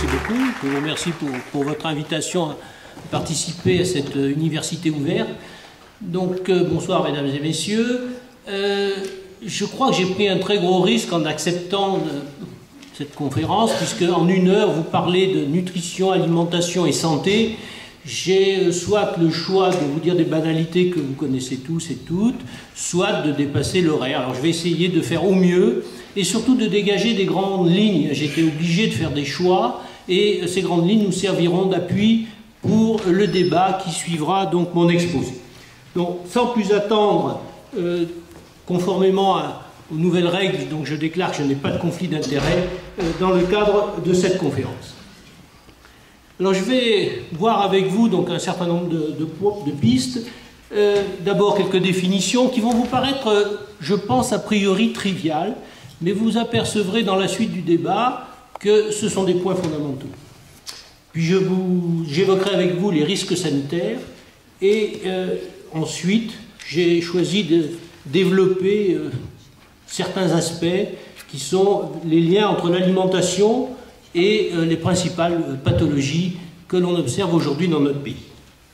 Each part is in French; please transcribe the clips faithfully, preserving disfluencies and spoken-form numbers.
Merci beaucoup. Je vous remercie pour, pour votre invitation à participer à cette université ouverte. Donc, euh, bonsoir mesdames et messieurs. Euh, je crois que j'ai pris un très gros risque en acceptant de, cette conférence, puisque en une heure, vous parlez de nutrition, alimentation et santé. J'ai soit le choix de vous dire des banalités que vous connaissez tous et toutes, soit de dépasser l'horaire. Alors, je vais essayer de faire au mieux et surtout de dégager des grandes lignes. J'ai été obligé de faire des choix et ces grandes lignes nous serviront d'appui pour le débat qui suivra donc mon exposé. Donc, sans plus attendre, euh, conformément à, aux nouvelles règles, donc je déclare que je n'ai pas de conflit d'intérêt euh, dans le cadre de cette conférence. Alors, je vais voir avec vous donc un certain nombre de, de, de pistes. Euh, D'abord, quelques définitions qui vont vous paraître, euh, je pense, a priori triviales, mais vous apercevrez dans la suite du débat que ce sont des points fondamentaux. Puis je vous, j'évoquerai avec vous les risques sanitaires et euh, ensuite j'ai choisi de développer euh, certains aspects qui sont les liens entre l'alimentation et euh, les principales euh, pathologies que l'on observe aujourd'hui dans notre pays.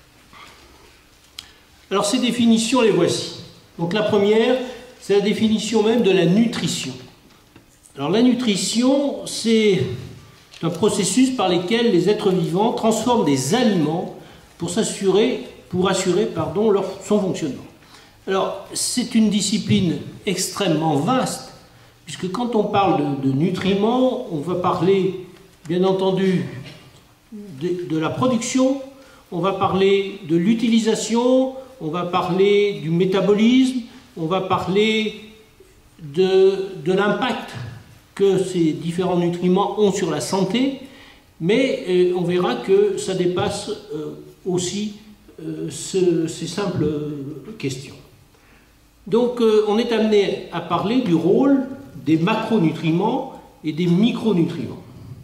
Alors ces définitions, les voici. Donc la première, c'est la définition même de la nutrition. Alors la nutrition, c'est un processus par lequel les êtres vivants transforment des aliments pour s'assurer, pour assurer, pardon, leur, son fonctionnement. Alors c'est une discipline extrêmement vaste, puisque quand on parle de, de nutriments, on va parler, bien entendu, de, de la production, on va parler de l'utilisation, on va parler du métabolisme, on va parler de, de l'impact que ces différents nutriments ont sur la santé, mais euh, on verra que ça dépasse euh, aussi euh, ce, ces simples questions. Donc euh, on est amené à parler du rôle des macronutriments et des micronutriments.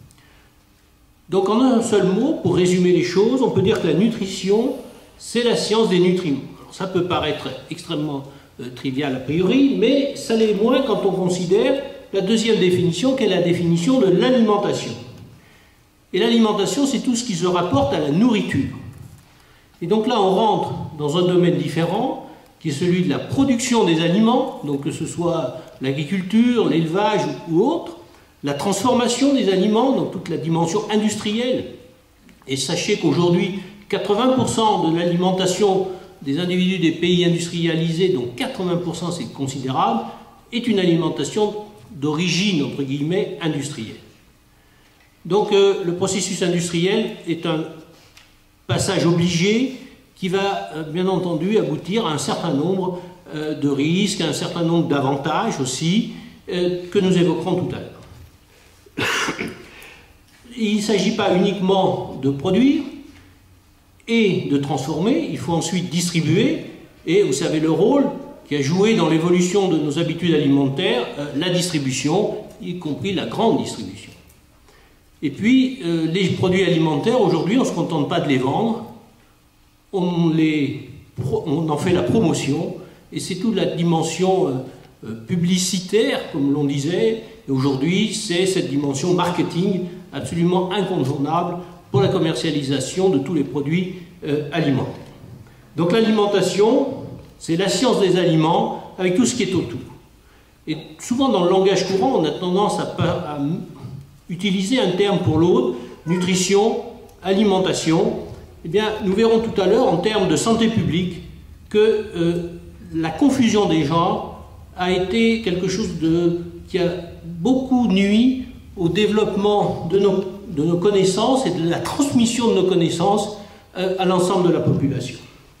Donc en un seul mot, pour résumer les choses, on peut dire que la nutrition, c'est la science des nutriments. Alors, ça peut paraître extrêmement euh, trivial a priori, mais ça l'est moins quand on considère la deuxième définition, qui est la définition de l'alimentation. Et l'alimentation, c'est tout ce qui se rapporte à la nourriture. Et donc là, on rentre dans un domaine différent, qui est celui de la production des aliments, donc que ce soit l'agriculture, l'élevage ou autre, la transformation des aliments, donc toute la dimension industrielle. Et sachez qu'aujourd'hui, quatre-vingts pour cent de l'alimentation des individus des pays industrialisés, donc quatre-vingts pour cent c'est considérable, est une alimentation d'origine, entre guillemets, industrielle. Donc euh, le processus industriel est un passage obligé qui va, euh, bien entendu, aboutir à un certain nombre euh, de risques, à un certain nombre d'avantages aussi, euh, que nous évoquerons tout à l'heure. Il ne s'agit pas uniquement de produire et de transformer, il faut ensuite distribuer, et vous savez le rôle qui a joué dans l'évolution de nos habitudes alimentaires, euh, la distribution, y compris la grande distribution. Et puis, euh, les produits alimentaires, aujourd'hui, on ne se contente pas de les vendre, on, les, on en fait la promotion, et c'est toute la dimension euh, publicitaire, comme l'on disait, et aujourd'hui, c'est cette dimension marketing absolument incontournable pour la commercialisation de tous les produits euh, alimentaires. Donc l'alimentation, c'est la science des aliments avec tout ce qui est autour. Et souvent dans le langage courant, on a tendance à, à utiliser un terme pour l'autre, nutrition, alimentation. Eh bien, nous verrons tout à l'heure en termes de santé publique que euh, la confusion des genres a été quelque chose de, qui a beaucoup nui au développement de nos, de nos connaissances et de la transmission de nos connaissances euh, à l'ensemble de la population.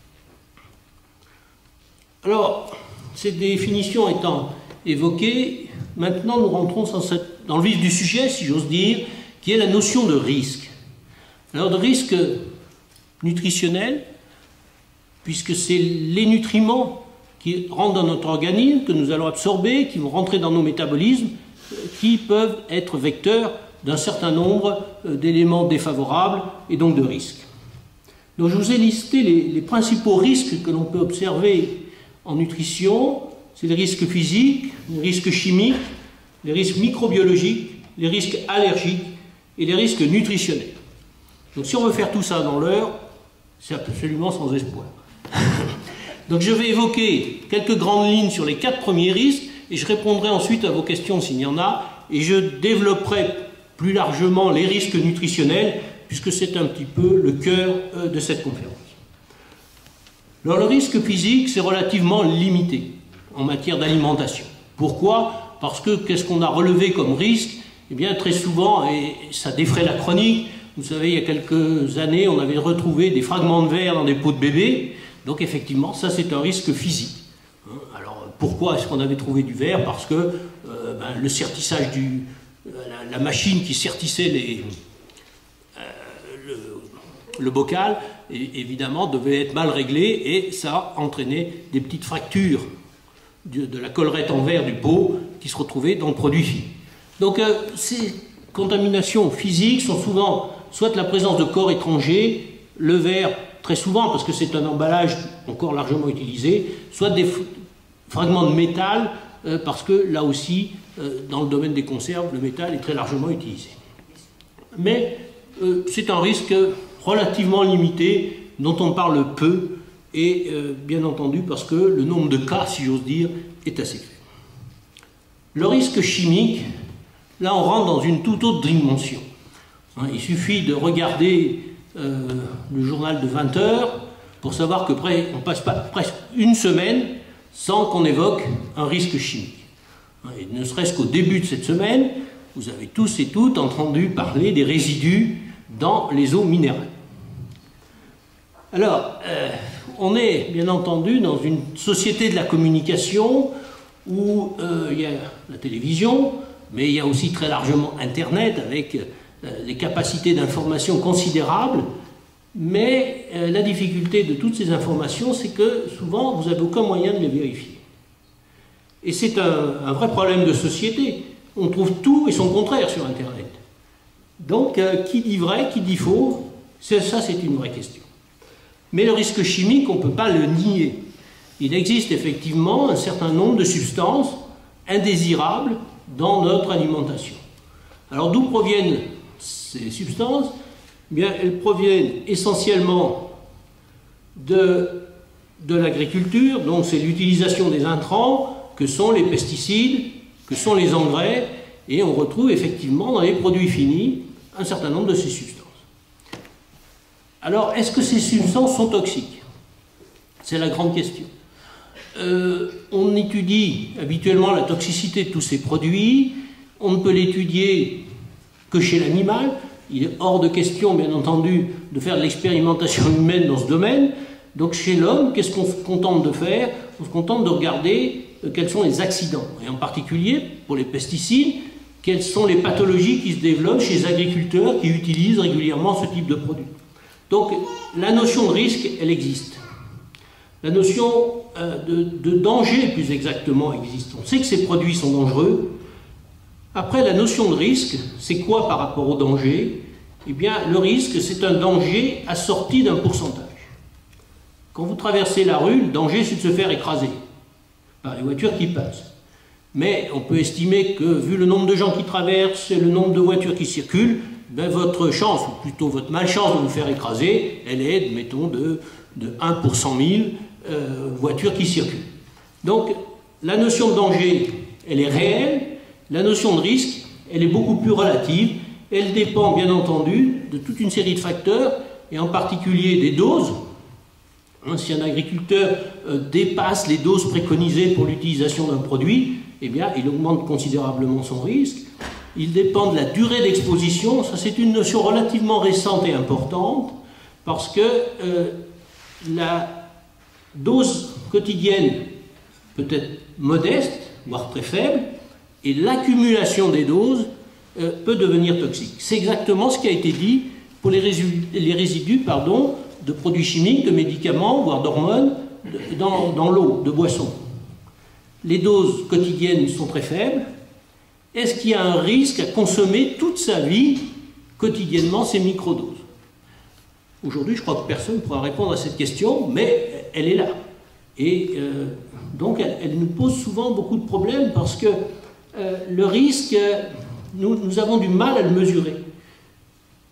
Alors, ces définitions étant évoquées, maintenant nous rentrons dans, cette, dans le vif du sujet, si j'ose dire, qui est la notion de risque. Alors, de risque nutritionnel, puisque c'est les nutriments qui rentrent dans notre organisme, que nous allons absorber, qui vont rentrer dans nos métabolismes, qui peuvent être vecteurs d'un certain nombre d'éléments défavorables et donc de risques. Donc je vous ai listé les, les principaux risques que l'on peut observer en nutrition. C'est les risques physiques, les risques chimiques, les risques microbiologiques, les risques allergiques et les risques nutritionnels. Donc si on veut faire tout ça dans l'heure, c'est absolument sans espoir. Donc je vais évoquer quelques grandes lignes sur les quatre premiers risques, et je répondrai ensuite à vos questions s'il y en a, et je développerai plus largement les risques nutritionnels, puisque c'est un petit peu le cœur de cette conférence. Alors le risque physique, c'est relativement limité en matière d'alimentation. Pourquoi? Parce que qu'est-ce qu'on a relevé comme risque? Eh bien très souvent, et ça défraie la chronique, vous savez, il y a quelques années, on avait retrouvé des fragments de verre dans des pots de bébé, donc effectivement, ça c'est un risque physique. Alors pourquoi est-ce qu'on avait trouvé du verre? Parce que euh, ben, le sertissage du... La, la machine qui sertissait les... Le bocal, évidemment, devait être mal réglé et ça entraînait des petites fractures de, de la collerette en verre du pot qui se retrouvaient dans le produit fini. Donc, euh, ces contaminations physiques sont souvent soit la présence de corps étrangers, le verre très souvent parce que c'est un emballage encore largement utilisé, soit des fragments de métal euh, parce que là aussi, euh, dans le domaine des conserves, le métal est très largement utilisé. Mais euh, c'est un risque relativement limité, dont on parle peu, et euh, bien entendu parce que le nombre de cas, si j'ose dire, est assez faible. Le risque chimique, là on rentre dans une toute autre dimension. Hein, il suffit de regarder euh, le journal de vingt heures pour savoir que près, on passe pas presque une semaine sans qu'on évoque un risque chimique. Hein, et ne serait-ce qu'au début de cette semaine, vous avez tous et toutes entendu parler des résidus dans les eaux minérales. Alors, euh, on est bien entendu dans une société de la communication où euh, il y a la télévision, mais il y a aussi très largement Internet avec euh, des capacités d'information considérables. Mais euh, la difficulté de toutes ces informations, c'est que souvent, vous n'avez aucun moyen de les vérifier. Et c'est un, un vrai problème de société. On trouve tout et son contraire sur Internet. Donc, euh, qui dit vrai, qui dit faux, ça c'est une vraie question. Mais le risque chimique, on ne peut pas le nier. Il existe effectivement un certain nombre de substances indésirables dans notre alimentation. Alors d'où proviennent ces substances? Eh bien, elles proviennent essentiellement de, de l'agriculture, donc c'est l'utilisation des intrants, que sont les pesticides, que sont les engrais, et on retrouve effectivement dans les produits finis un certain nombre de ces substances. Alors, est-ce que ces substances sont toxiques? C'est la grande question. Euh, on étudie habituellement la toxicité de tous ces produits, on ne peut l'étudier que chez l'animal. Il est hors de question, bien entendu, de faire de l'expérimentation humaine dans ce domaine. Donc chez l'homme, qu'est-ce qu'on se contente de faire? On se contente de regarder euh, quels sont les accidents. Et en particulier, pour les pesticides, quelles sont les pathologies qui se développent chez les agriculteurs qui utilisent régulièrement ce type de produit. Donc la notion de risque, elle existe. La notion euh, de, de danger, plus exactement, existe. On sait que ces produits sont dangereux. Après, la notion de risque, c'est quoi par rapport au danger? Eh bien, le risque, c'est un danger assorti d'un pourcentage. Quand vous traversez la rue, le danger, c'est de se faire écraser par les voitures qui passent. Mais on peut estimer que, vu le nombre de gens qui traversent et le nombre de voitures qui circulent, ben votre chance, ou plutôt votre malchance de vous faire écraser, elle est, mettons, de, de un pour cent mille euh, voitures qui circulent. Donc, la notion de danger, elle est réelle. La notion de risque, elle est beaucoup plus relative. Elle dépend, bien entendu, de toute une série de facteurs, et en particulier des doses. Hein, si un agriculteur euh, dépasse les doses préconisées pour l'utilisation d'un produit, eh bien, il augmente considérablement son risque. Il dépend de la durée d'exposition. Ça, c'est une notion relativement récente et importante, parce que euh, la dose quotidienne peut être modeste, voire très faible, et l'accumulation des doses euh, peut devenir toxique. C'est exactement ce qui a été dit pour les résidus, les résidus pardon, de produits chimiques, de médicaments, voire d'hormones, dans, dans l'eau, de boissons. Les doses quotidiennes sont très faibles. Est-ce qu'il y a un risque à consommer toute sa vie, quotidiennement, ces microdoses? Aujourd'hui, je crois que personne ne pourra répondre à cette question, mais elle est là. Et euh, donc, elle, elle nous pose souvent beaucoup de problèmes, parce que euh, le risque, nous, nous avons du mal à le mesurer.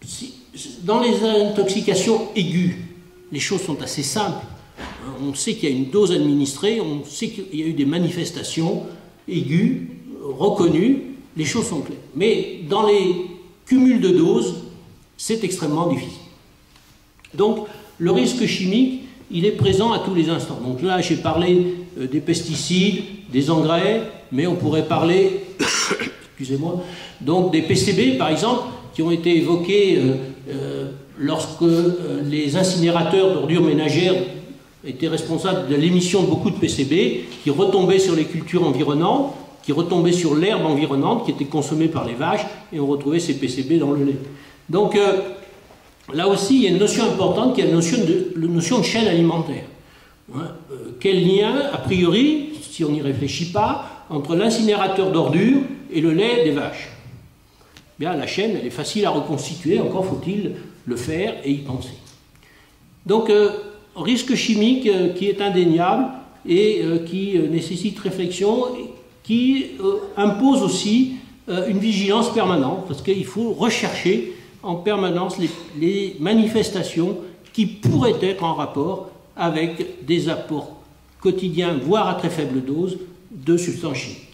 si, dans les intoxications aiguës, les choses sont assez simples. On sait qu'il y a une dose administrée, on sait qu'il y a eu des manifestations aiguës, reconnues, les choses sont claires. Mais dans les cumuls de doses, c'est extrêmement difficile. Donc, le risque chimique, il est présent à tous les instants. Donc là, j'ai parlé euh, des pesticides, des engrais, mais on pourrait parler, excusez-moi, donc des P C B, par exemple, qui ont été évoqués euh, euh, lorsque euh, les incinérateurs d'ordures ménagères étaient responsables de l'émission de beaucoup de P C B, qui retombaient sur les cultures environnantes, qui retombaient sur l'herbe environnante, qui était consommée par les vaches, et on retrouvait ces P C B dans le lait. Donc, euh, là aussi, il y a une notion importante qui est la notion de, la notion de chaîne alimentaire. Hein, euh, quel lien, a priori, si on n'y réfléchit pas, entre l'incinérateur d'ordures et le lait des vaches? Bien, la chaîne, elle est facile à reconstituer, encore faut-il le faire et y penser. Donc, euh, risque chimique euh, qui est indéniable et euh, qui euh, nécessite réflexion, et qui euh, impose aussi euh, une vigilance permanente, parce qu'il faut rechercher en permanence les, les manifestations qui pourraient être en rapport avec des apports quotidiens, voire à très faible dose, de substances chimiques.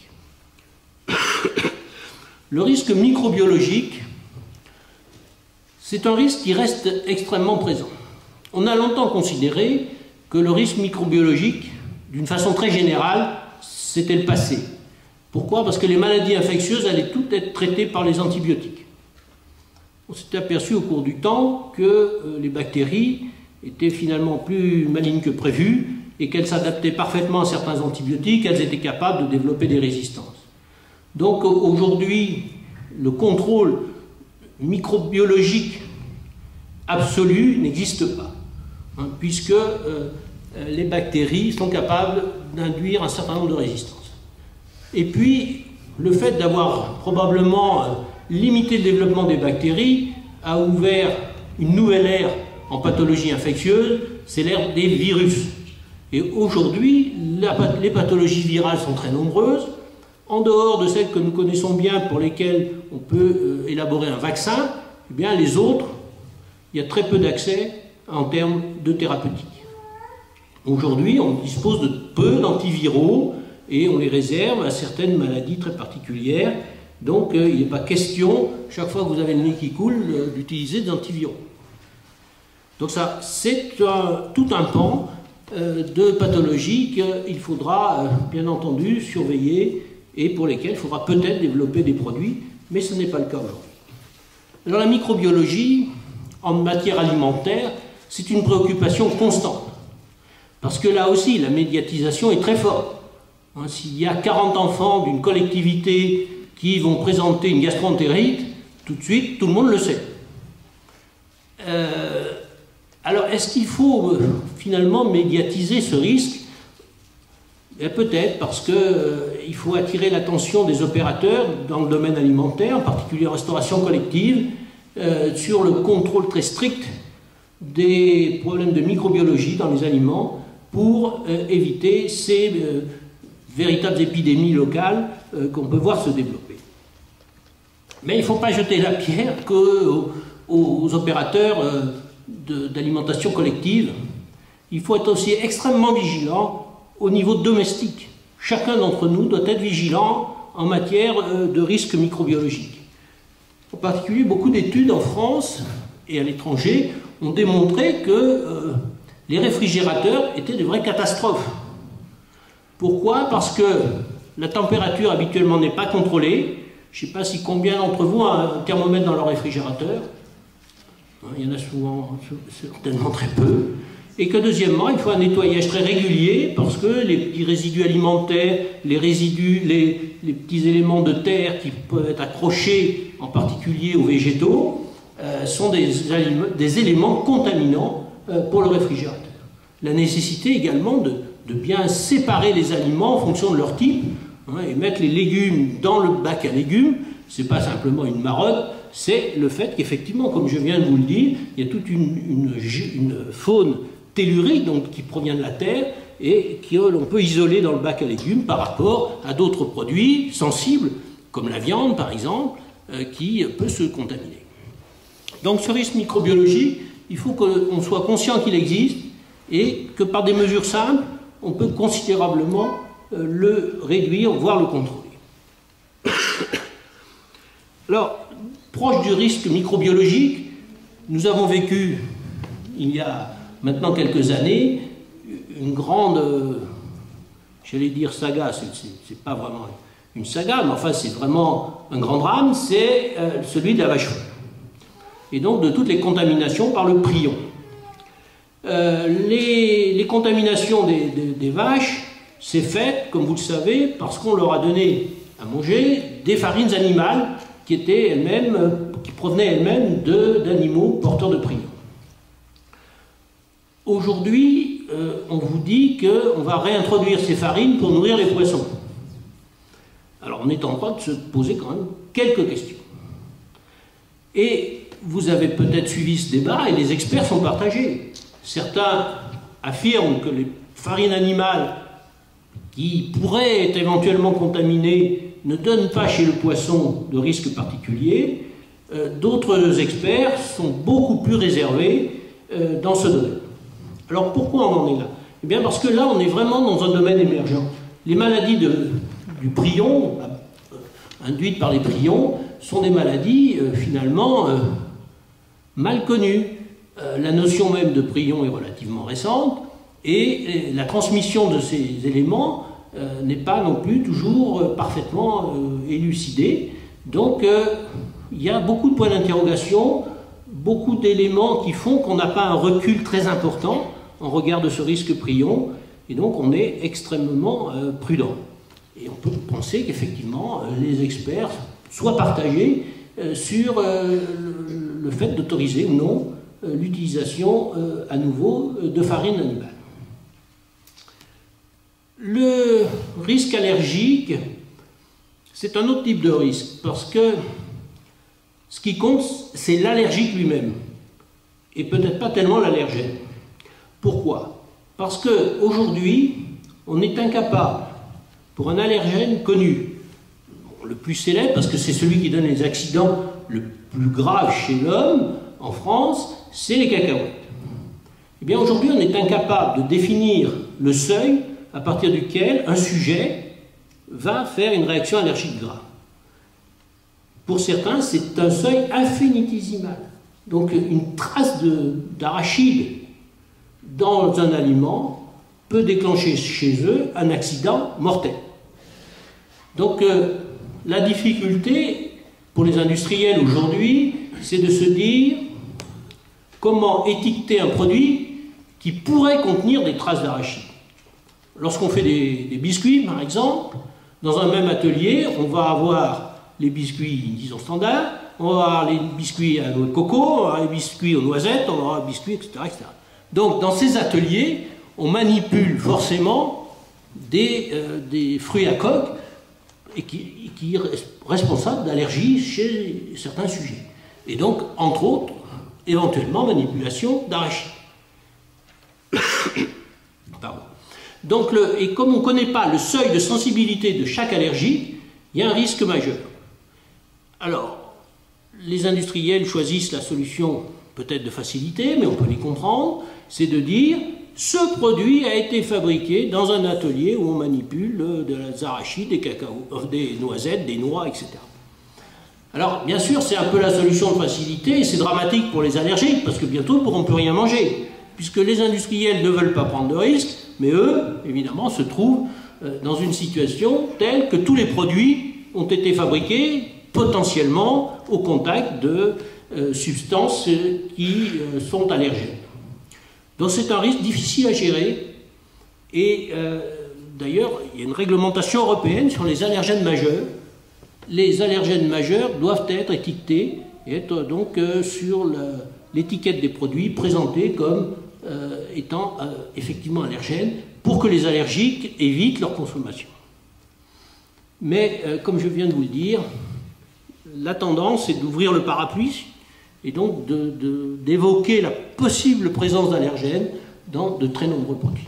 Le risque microbiologique, c'est un risque qui reste extrêmement présent. On a longtemps considéré que le risque microbiologique, d'une façon très générale, c'était le passé. Pourquoi? Parce que les maladies infectieuses allaient toutes être traitées par les antibiotiques. On s'est aperçu au cours du temps que euh, les bactéries étaient finalement plus malignes que prévu et qu'elles s'adaptaient parfaitement à certains antibiotiques, elles étaient capables de développer des résistances. Donc aujourd'hui, le contrôle microbiologique absolu n'existe pas, hein, puisque euh, les bactéries sont capables d'induire un certain nombre de résistances. Et puis, le fait d'avoir probablement euh, limité le développement des bactéries a ouvert une nouvelle ère en pathologie infectieuse, c'est l'ère des virus. Et aujourd'hui, les pathologies virales sont très nombreuses. En dehors de celles que nous connaissons bien, pour lesquelles on peut euh, élaborer un vaccin, eh bien les autres, il y a très peu d'accès en termes de thérapeutique. Aujourd'hui, on dispose de peu d'antiviraux et on les réserve à certaines maladies très particulières. Donc, euh, il n'est pas question, chaque fois que vous avez le nez qui coule, euh, d'utiliser des antiviraux. Donc ça, c'est tout un pan euh, de pathologies qu'il faudra, euh, bien entendu, surveiller et pour lesquels il faudra peut-être développer des produits, mais ce n'est pas le cas aujourd'hui. Alors la microbiologie, en matière alimentaire, c'est une préoccupation constante. Parce que là aussi, la médiatisation est très forte. Hein, s'il y a quarante enfants d'une collectivité qui vont présenter une gastroentérite, tout de suite, tout le monde le sait. Euh, alors, est-ce qu'il faut euh, finalement médiatiser ce risque? Peut-être parce qu'il euh, faut attirer l'attention des opérateurs dans le domaine alimentaire, en particulier en restauration collective, euh, sur le contrôle très strict des problèmes de microbiologie dans les aliments pour euh, éviter ces euh, véritables épidémies locales euh, qu'on peut voir se développer. Mais il ne faut pas jeter la pierre qu'aux aux opérateurs euh, d'alimentation collective. Il faut être aussi extrêmement vigilant au niveau domestique. Chacun d'entre nous doit être vigilant en matière de risques microbiologiques. En particulier, beaucoup d'études en France et à l'étranger ont démontré que euh, les réfrigérateurs étaient de vraies catastrophes. Pourquoi? Parce que la température habituellement n'est pas contrôlée. Je ne sais pas si combien d'entre vous ont un thermomètre dans leur réfrigérateur. Il y en a souvent, certainement très peu. Et que deuxièmement, il faut un nettoyage très régulier parce que les petits résidus alimentaires, les résidus, les, les petits éléments de terre qui peuvent être accrochés en particulier aux végétaux euh, sont des, des éléments contaminants euh, pour le réfrigérateur. La nécessité également de, de bien séparer les aliments en fonction de leur type, hein, et mettre les légumes dans le bac à légumes, c'est pas simplement une marotte, c'est le fait qu'effectivement, comme je viens de vous le dire, il y a toute une, une, une faune tellurique donc, qui provient de la terre et qu'on peut isoler dans le bac à légumes par rapport à d'autres produits sensibles, comme la viande par exemple, euh, qui peut se contaminer. Donc ce risque microbiologique, il faut qu'on soit conscient qu'il existe et que par des mesures simples, on peut considérablement euh, le réduire, voire le contrôler. Alors, proche du risque microbiologique, nous avons vécu, il y a maintenant quelques années, une grande, euh, j'allais dire saga, c'est pas vraiment une saga, mais enfin c'est vraiment un grand drame, c'est euh, celui de la vache folle. Et donc de toutes les contaminations par le prion. Euh, les, les contaminations des, des, des vaches, c'est fait, comme vous le savez, parce qu'on leur a donné à manger des farines animales qui étaient elles-mêmes, qui provenaient elles-mêmes d'animaux porteurs de prion. Aujourd'hui, euh, on vous dit qu'on va réintroduire ces farines pour nourrir les poissons. Alors on est en train de se poser quand même quelques questions. Et vous avez peut-être suivi ce débat et les experts sont partagés. Certains affirment que les farines animales qui pourraient être éventuellement contaminées ne donnent pas chez le poisson de risque particulier. Euh, D'autres experts sont beaucoup plus réservés euh, dans ce domaine. Alors pourquoi on en est là? Eh bien parce que là on est vraiment dans un domaine émergent. Les maladies de, du prion, euh, induites par les prions, sont des maladies euh, finalement euh, mal connues. Euh, la notion même de prion est relativement récente et, et la transmission de ces éléments euh, n'est pas non plus toujours euh, parfaitement euh, élucidée. Donc euh, il y a beaucoup de points d'interrogation, beaucoup d'éléments qui font qu'on n'a pas un recul très important en regard de ce risque prion, et donc on est extrêmement euh, prudent. Et on peut penser qu'effectivement euh, les experts soient partagés euh, sur euh, le, le fait d'autoriser ou non euh, l'utilisation euh, à nouveau euh, de farine animale. Le risque allergique, c'est un autre type de risque, parce que ce qui compte, c'est l'allergique lui-même, et peut-être pas tellement l'allergène. Pourquoi? Parce qu'aujourd'hui, on est incapable, pour un allergène connu, bon, le plus célèbre, parce que c'est celui qui donne les accidents le plus graves chez l'homme, en France, c'est les cacahuètes. Eh bien, aujourd'hui, on est incapable de définir le seuil à partir duquel un sujet va faire une réaction allergique grave. Pour certains, c'est un seuil infinitésimal. Donc, une trace d'arachide dans un aliment peut déclencher chez eux un accident mortel. Donc euh, la difficulté pour les industriels aujourd'hui, c'est de se dire comment étiqueter un produit qui pourrait contenir des traces d'arachide. Lorsqu'on fait des, des biscuits, par exemple, dans un même atelier, on va avoir les biscuits, disons, standards, on va avoir les biscuits à noix de coco, on va avoir les biscuits aux noisettes, on va avoir les biscuits, et cetera, et cetera. Donc, dans ces ateliers, on manipule forcément des, euh, des fruits à coque et qui, qui est responsable d'allergies chez certains sujets. Et donc, entre autres, éventuellement, manipulation d'arachide. Pardon. Donc, le, et comme on ne connaît pas le seuil de sensibilité de chaque allergie, il y a un risque majeur. Alors, les industriels choisissent la solution peut-être de facilité, mais on peut les comprendre, c'est de dire ce produit a été fabriqué dans un atelier où on manipule des arachides, des cacao, des noisettes, des noix, et cetera. Alors, bien sûr, c'est un peu la solution de facilité, et c'est dramatique pour les allergiques, parce que bientôt, ils ne pourront plus rien manger, puisque les industriels ne veulent pas prendre de risques, mais eux, évidemment, se trouvent dans une situation telle que tous les produits ont été fabriqués potentiellement au contact de euh, substances qui euh, sont allergènes. Donc c'est un risque difficile à gérer, et euh, d'ailleurs, il y a une réglementation européenne sur les allergènes majeurs. Les allergènes majeurs doivent être étiquetés et être donc euh, sur l'étiquette des produits présentés comme euh, étant euh, effectivement allergènes pour que les allergiques évitent leur consommation. Mais euh, comme je viens de vous le dire, la tendance est d'ouvrir le parapluie et donc d'évoquer de, de, la possible présence d'allergènes dans de très nombreux produits.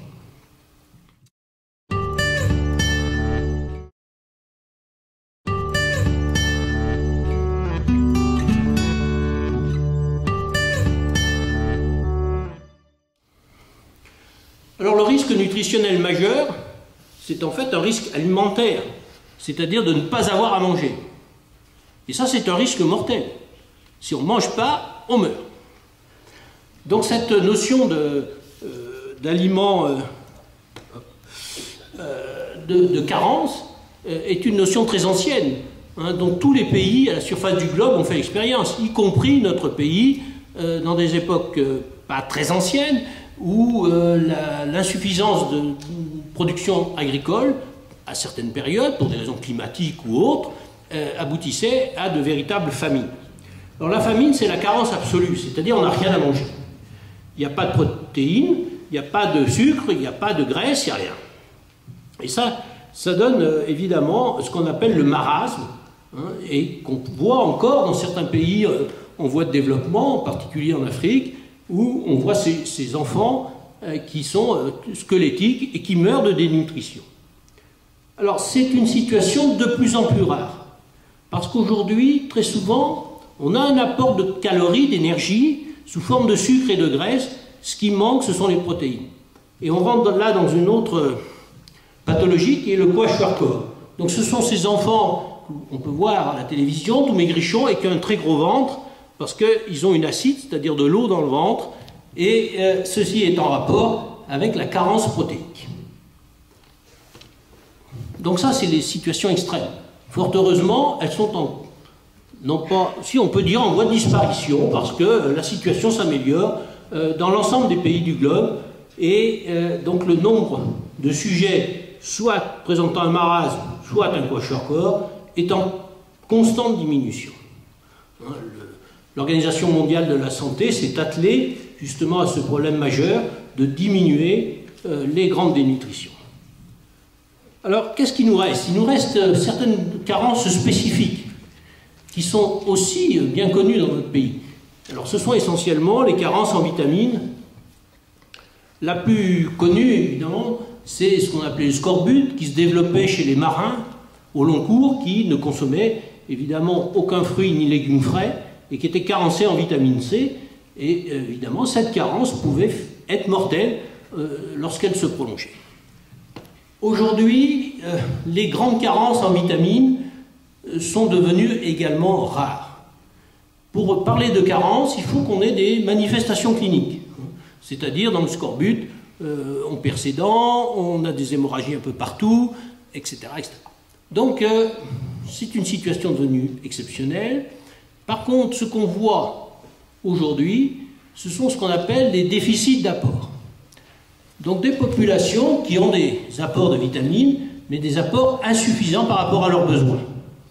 risque nutritionnel majeur, c'est en fait un risque alimentaire, c'est-à-dire de ne pas avoir à manger. Et ça, c'est un risque mortel. Si on ne mange pas, on meurt. Donc cette notion de, euh, d'aliment, euh, euh, de, de carence, euh, est une notion très ancienne, hein, dont tous les pays à la surface du globe ont fait l'expérience, y compris notre pays, euh, dans des époques euh, pas très anciennes, où euh, la, l'insuffisance de production agricole, à certaines périodes, pour des raisons climatiques ou autres, euh, aboutissait à de véritables famines. Alors la famine, c'est la carence absolue, c'est-à-dire on n'a rien à manger. Il n'y a pas de protéines, il n'y a pas de sucre, il n'y a pas de graisse, il n'y a rien. Et ça, ça donne euh, évidemment ce qu'on appelle le marasme, hein, et qu'on voit encore dans certains pays euh, en voie de développement, en particulier en Afrique, où on voit ces, ces enfants euh, qui sont euh, squelettiques et qui meurent de dénutrition. Alors c'est une situation de plus en plus rare, parce qu'aujourd'hui, très souvent, on a un apport de calories, d'énergie, sous forme de sucre et de graisse. Ce qui manque, ce sont les protéines. Et on rentre là dans une autre pathologie qui est le kwashiorkor. Donc ce sont ces enfants qu'on peut voir à la télévision, tout maigrichons et qui ont un très gros ventre, parce qu'ils ont une acide, c'est-à-dire de l'eau dans le ventre, et euh, ceci est en rapport avec la carence protéique. Donc ça, c'est les situations extrêmes. Fort heureusement, elles sont en, non pas, si on peut dire, en voie de disparition, parce que euh, la situation s'améliore euh, dans l'ensemble des pays du globe, et euh, donc le nombre de sujets, soit présentant un marasme, soit un kwashiorkor, est en constante diminution. Hein, le, L'Organisation mondiale de la santé s'est attelée justement à ce problème majeur de diminuer euh, les grandes dénutritions. Alors, qu'est-ce qui nous reste? Il nous reste euh, certaines carences spécifiques qui sont aussi euh, bien connues dans notre pays. Alors, ce sont essentiellement les carences en vitamines. La plus connue, évidemment, c'est ce qu'on appelait le scorbut, qui se développait chez les marins au long cours, qui ne consommaient évidemment aucun fruit ni légumes frais, et qui était carencé en vitamine C, et euh, évidemment cette carence pouvait être mortelle euh, lorsqu'elle se prolongeait. Aujourd'hui, euh, les grandes carences en vitamines euh, sont devenues également rares. Pour parler de carence, il faut qu'on ait des manifestations cliniques, c'est-à-dire dans le scorbut, euh, on perd ses dents, on a des hémorragies un peu partout, et cetera et cetera. Donc euh, c'est une situation devenue exceptionnelle. Par contre, ce qu'on voit aujourd'hui, ce sont ce qu'on appelle des déficits d'apport. Donc des populations qui ont des apports de vitamines, mais des apports insuffisants par rapport à leurs besoins.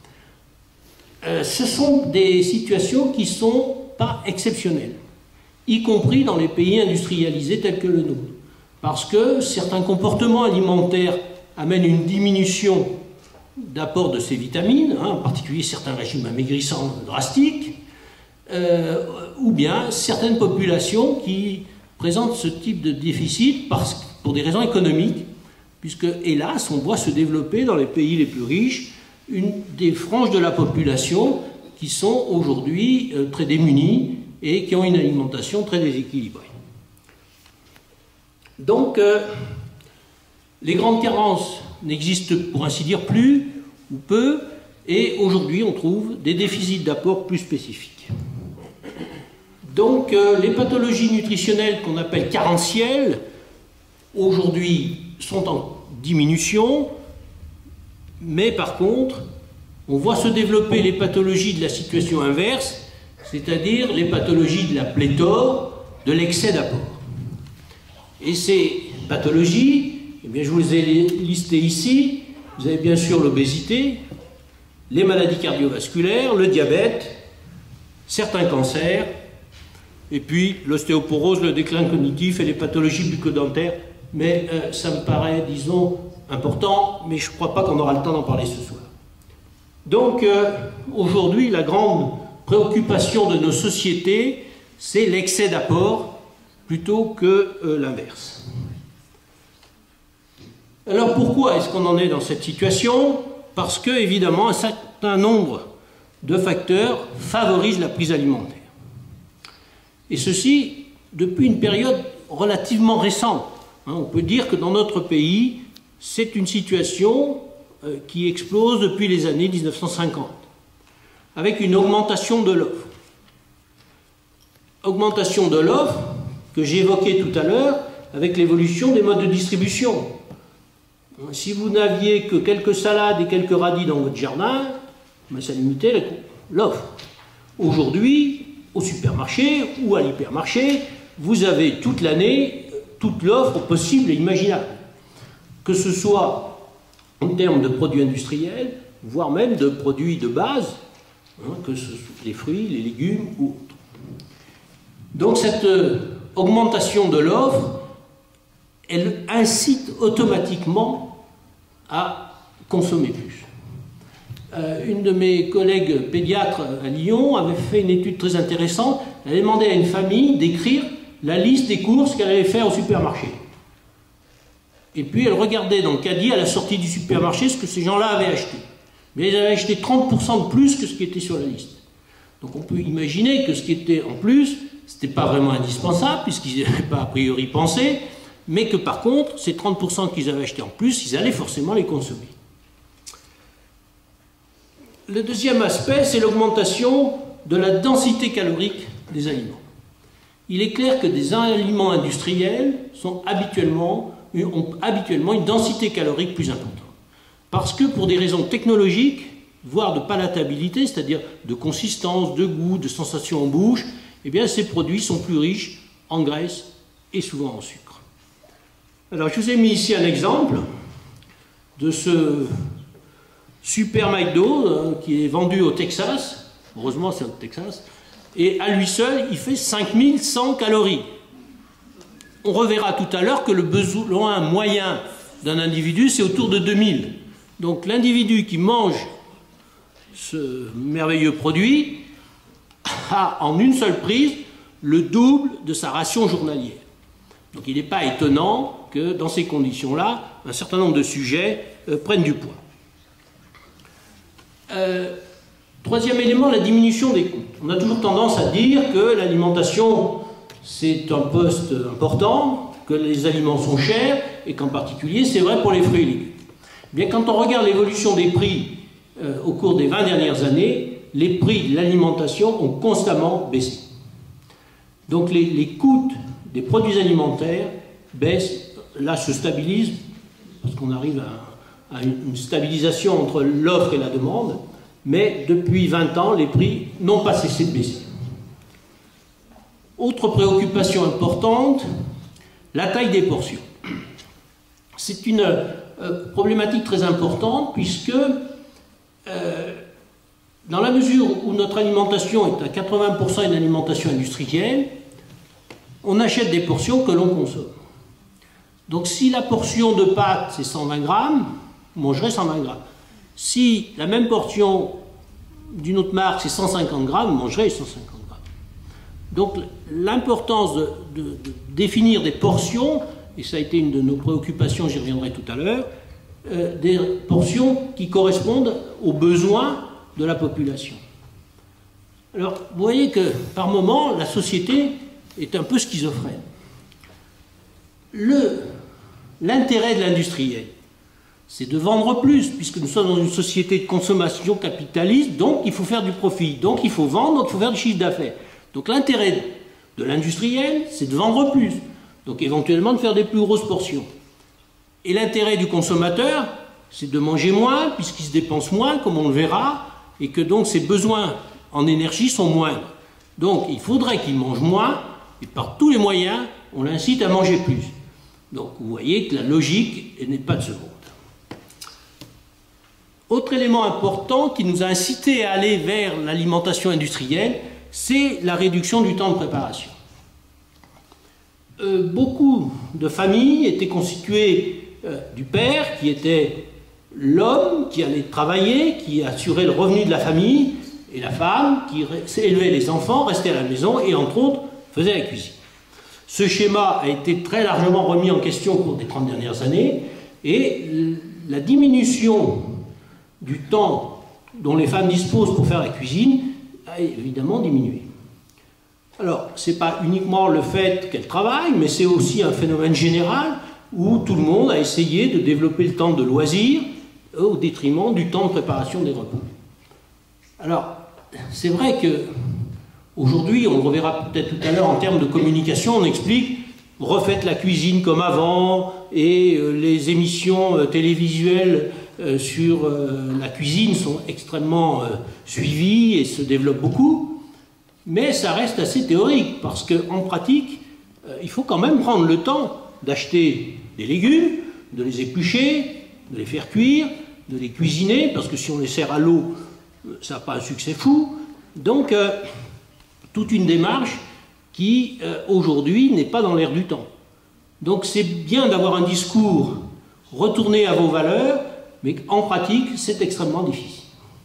Euh, ce sont des situations qui ne sont pas exceptionnelles, y compris dans les pays industrialisés tels que le nôtre. Parce que certains comportements alimentaires amènent une diminution d'apport de ces vitamines, hein, en particulier certains régimes amaigrissants drastiques, euh, ou bien certaines populations qui présentent ce type de déficit parce, pour des raisons économiques, puisque, hélas, on voit se développer dans les pays les plus riches une des franges de la population qui sont aujourd'hui euh, très démunies et qui ont une alimentation très déséquilibrée. Donc, euh, les grandes carences n'existent pour ainsi dire plus ou peu, et aujourd'hui on trouve des déficits d'apport plus spécifiques. Donc euh, les pathologies nutritionnelles qu'on appelle carentielles, aujourd'hui sont en diminution, mais par contre on voit se développer les pathologies de la situation inverse, c'est-à-dire les pathologies de la pléthore, de l'excès d'apport. Et ces pathologies, eh bien, je vous les ai listées ici. Vous avez bien sûr l'obésité, les maladies cardiovasculaires, le diabète, certains cancers, et puis l'ostéoporose, le déclin cognitif et les pathologies bucco-dentaires. Mais euh, ça me paraît, disons, important, mais je ne crois pas qu'on aura le temps d'en parler ce soir. Donc, euh, aujourd'hui, la grande préoccupation de nos sociétés, c'est l'excès d'apport plutôt que euh, l'inverse. Alors pourquoi est-ce qu'on en est dans cette situation? Parce que, évidemment, un certain nombre de facteurs favorisent la prise alimentaire. Et ceci depuis une période relativement récente. Hein, on peut dire que dans notre pays, c'est une situation euh, qui explose depuis les années mille neuf cent cinquante, avec une augmentation de l'offre. Augmentation de l'offre que j'ai évoquée tout à l'heure avec l'évolution des modes de distribution. Si vous n'aviez que quelques salades et quelques radis dans votre jardin, ben ça limitait l'offre. Aujourd'hui, au supermarché ou à l'hypermarché, vous avez toute l'année toute l'offre possible et imaginable. Que ce soit en termes de produits industriels, voire même de produits de base, hein, que ce soit les fruits, les légumes ou autres. Donc cette euh, augmentation de l'offre, elle incite automatiquement à consommer plus. Euh, une de mes collègues pédiatres à Lyon avait fait une étude très intéressante. Elle a demandé à une famille d'écrire la liste des courses qu'elle allait faire au supermarché. Et puis elle regardait dans le caddie à la sortie du supermarché ce que ces gens-là avaient acheté. Mais ils avaient acheté trente pour cent de plus que ce qui était sur la liste. Donc on peut imaginer que ce qui était en plus, ce n'était pas vraiment indispensable, puisqu'ils n'avaient pas a priori pensé, mais que par contre, ces trente pour cent qu'ils avaient achetés en plus, ils allaient forcément les consommer. Le deuxième aspect, c'est l'augmentation de la densité calorique des aliments. Il est clair que des aliments industriels sont habituellement, ont habituellement une densité calorique plus importante. Parce que pour des raisons technologiques, voire de palatabilité, c'est-à-dire de consistance, de goût, de sensation en bouche, eh bien ces produits sont plus riches en graisse et souvent en sucre. Alors je vous ai mis ici un exemple de ce Super McDo euh, qui est vendu au Texas. Heureusement c'est au Texas. Et à lui seul, il fait cinq mille cent calories. On reverra tout à l'heure que le besoin moyen d'un individu, c'est autour de deux mille. Donc l'individu qui mange ce merveilleux produit a en une seule prise le double de sa ration journalière. Donc il n'est pas étonnant que dans ces conditions-là, un certain nombre de sujets euh, prennent du poids. Euh, troisième élément, la diminution des coûts. On a toujours tendance à dire que l'alimentation, c'est un poste important, que les aliments sont chers, et qu'en particulier, c'est vrai pour les fruits et légumes. Bien, quand on regarde l'évolution des prix euh, au cours des vingt dernières années, les prix de l'alimentation ont constamment baissé. Donc les, les coûts des produits alimentaires baissent, là se stabilisent, parce qu'on arrive à, à une stabilisation entre l'offre et la demande, mais depuis vingt ans, les prix n'ont pas cessé de baisser. Autre préoccupation importante, la taille des portions. C'est une euh, problématique très importante puisque euh, dans la mesure où notre alimentation est à quatre-vingts pour cent une alimentation industrielle, on achète des portions que l'on consomme. Donc si la portion de pâtes c'est cent vingt grammes, vous mangerez cent vingt grammes. Si la même portion d'une autre marque c'est cent cinquante grammes, vous mangerez cent cinquante grammes. Donc l'importance de, de, de définir des portions, et ça a été une de nos préoccupations, j'y reviendrai tout à l'heure, euh, des portions qui correspondent aux besoins de la population. Alors, vous voyez que par moment, la société est un peu schizophrène. L'intérêt de l'industriel, c'est de vendre plus, puisque nous sommes dans une société de consommation capitaliste, donc il faut faire du profit, donc il faut vendre, donc il faut faire du chiffre d'affaires. Donc l'intérêt de l'industriel, c'est de vendre plus, donc éventuellement de faire des plus grosses portions. Et l'intérêt du consommateur, c'est de manger moins, puisqu'il se dépense moins, comme on le verra, et que donc ses besoins en énergie sont moindres. Donc il faudrait qu'il mange moins, et par tous les moyens, on l'incite à manger plus. Donc vous voyez que la logique n'est pas de ce monde. Autre élément important qui nous a incité à aller vers l'alimentation industrielle, c'est la réduction du temps de préparation. Euh, beaucoup de familles étaient constituées euh, du père, qui était l'homme qui allait travailler, qui assurait le revenu de la famille, et la femme qui élevait les enfants, restait à la maison et entre autres faisait la cuisine. Ce schéma a été très largement remis en question au cours des trente dernières années et la diminution du temps dont les femmes disposent pour faire la cuisine a évidemment diminué. Alors, ce n'est pas uniquement le fait qu'elles travaillent, mais c'est aussi un phénomène général. où tout le monde a essayé de développer le temps de loisir au détriment du temps de préparation des repas. Alors, c'est vrai que aujourd'hui, on le reverra peut-être tout à l'heure en termes de communication, on explique refaites la cuisine comme avant, et euh, les émissions euh, télévisuelles euh, sur euh, la cuisine sont extrêmement euh, suivies et se développent beaucoup, mais ça reste assez théorique, parce qu'en pratique, euh, il faut quand même prendre le temps d'acheter des légumes, de les éplucher, de les faire cuire, de les cuisiner, parce que si on les sert à l'eau, ça n'a pas un succès fou. Donc, euh, toute une démarche qui, euh, aujourd'hui, n'est pas dans l'air du temps. Donc, c'est bien d'avoir un discours retourné à vos valeurs, mais en pratique, c'est extrêmement difficile.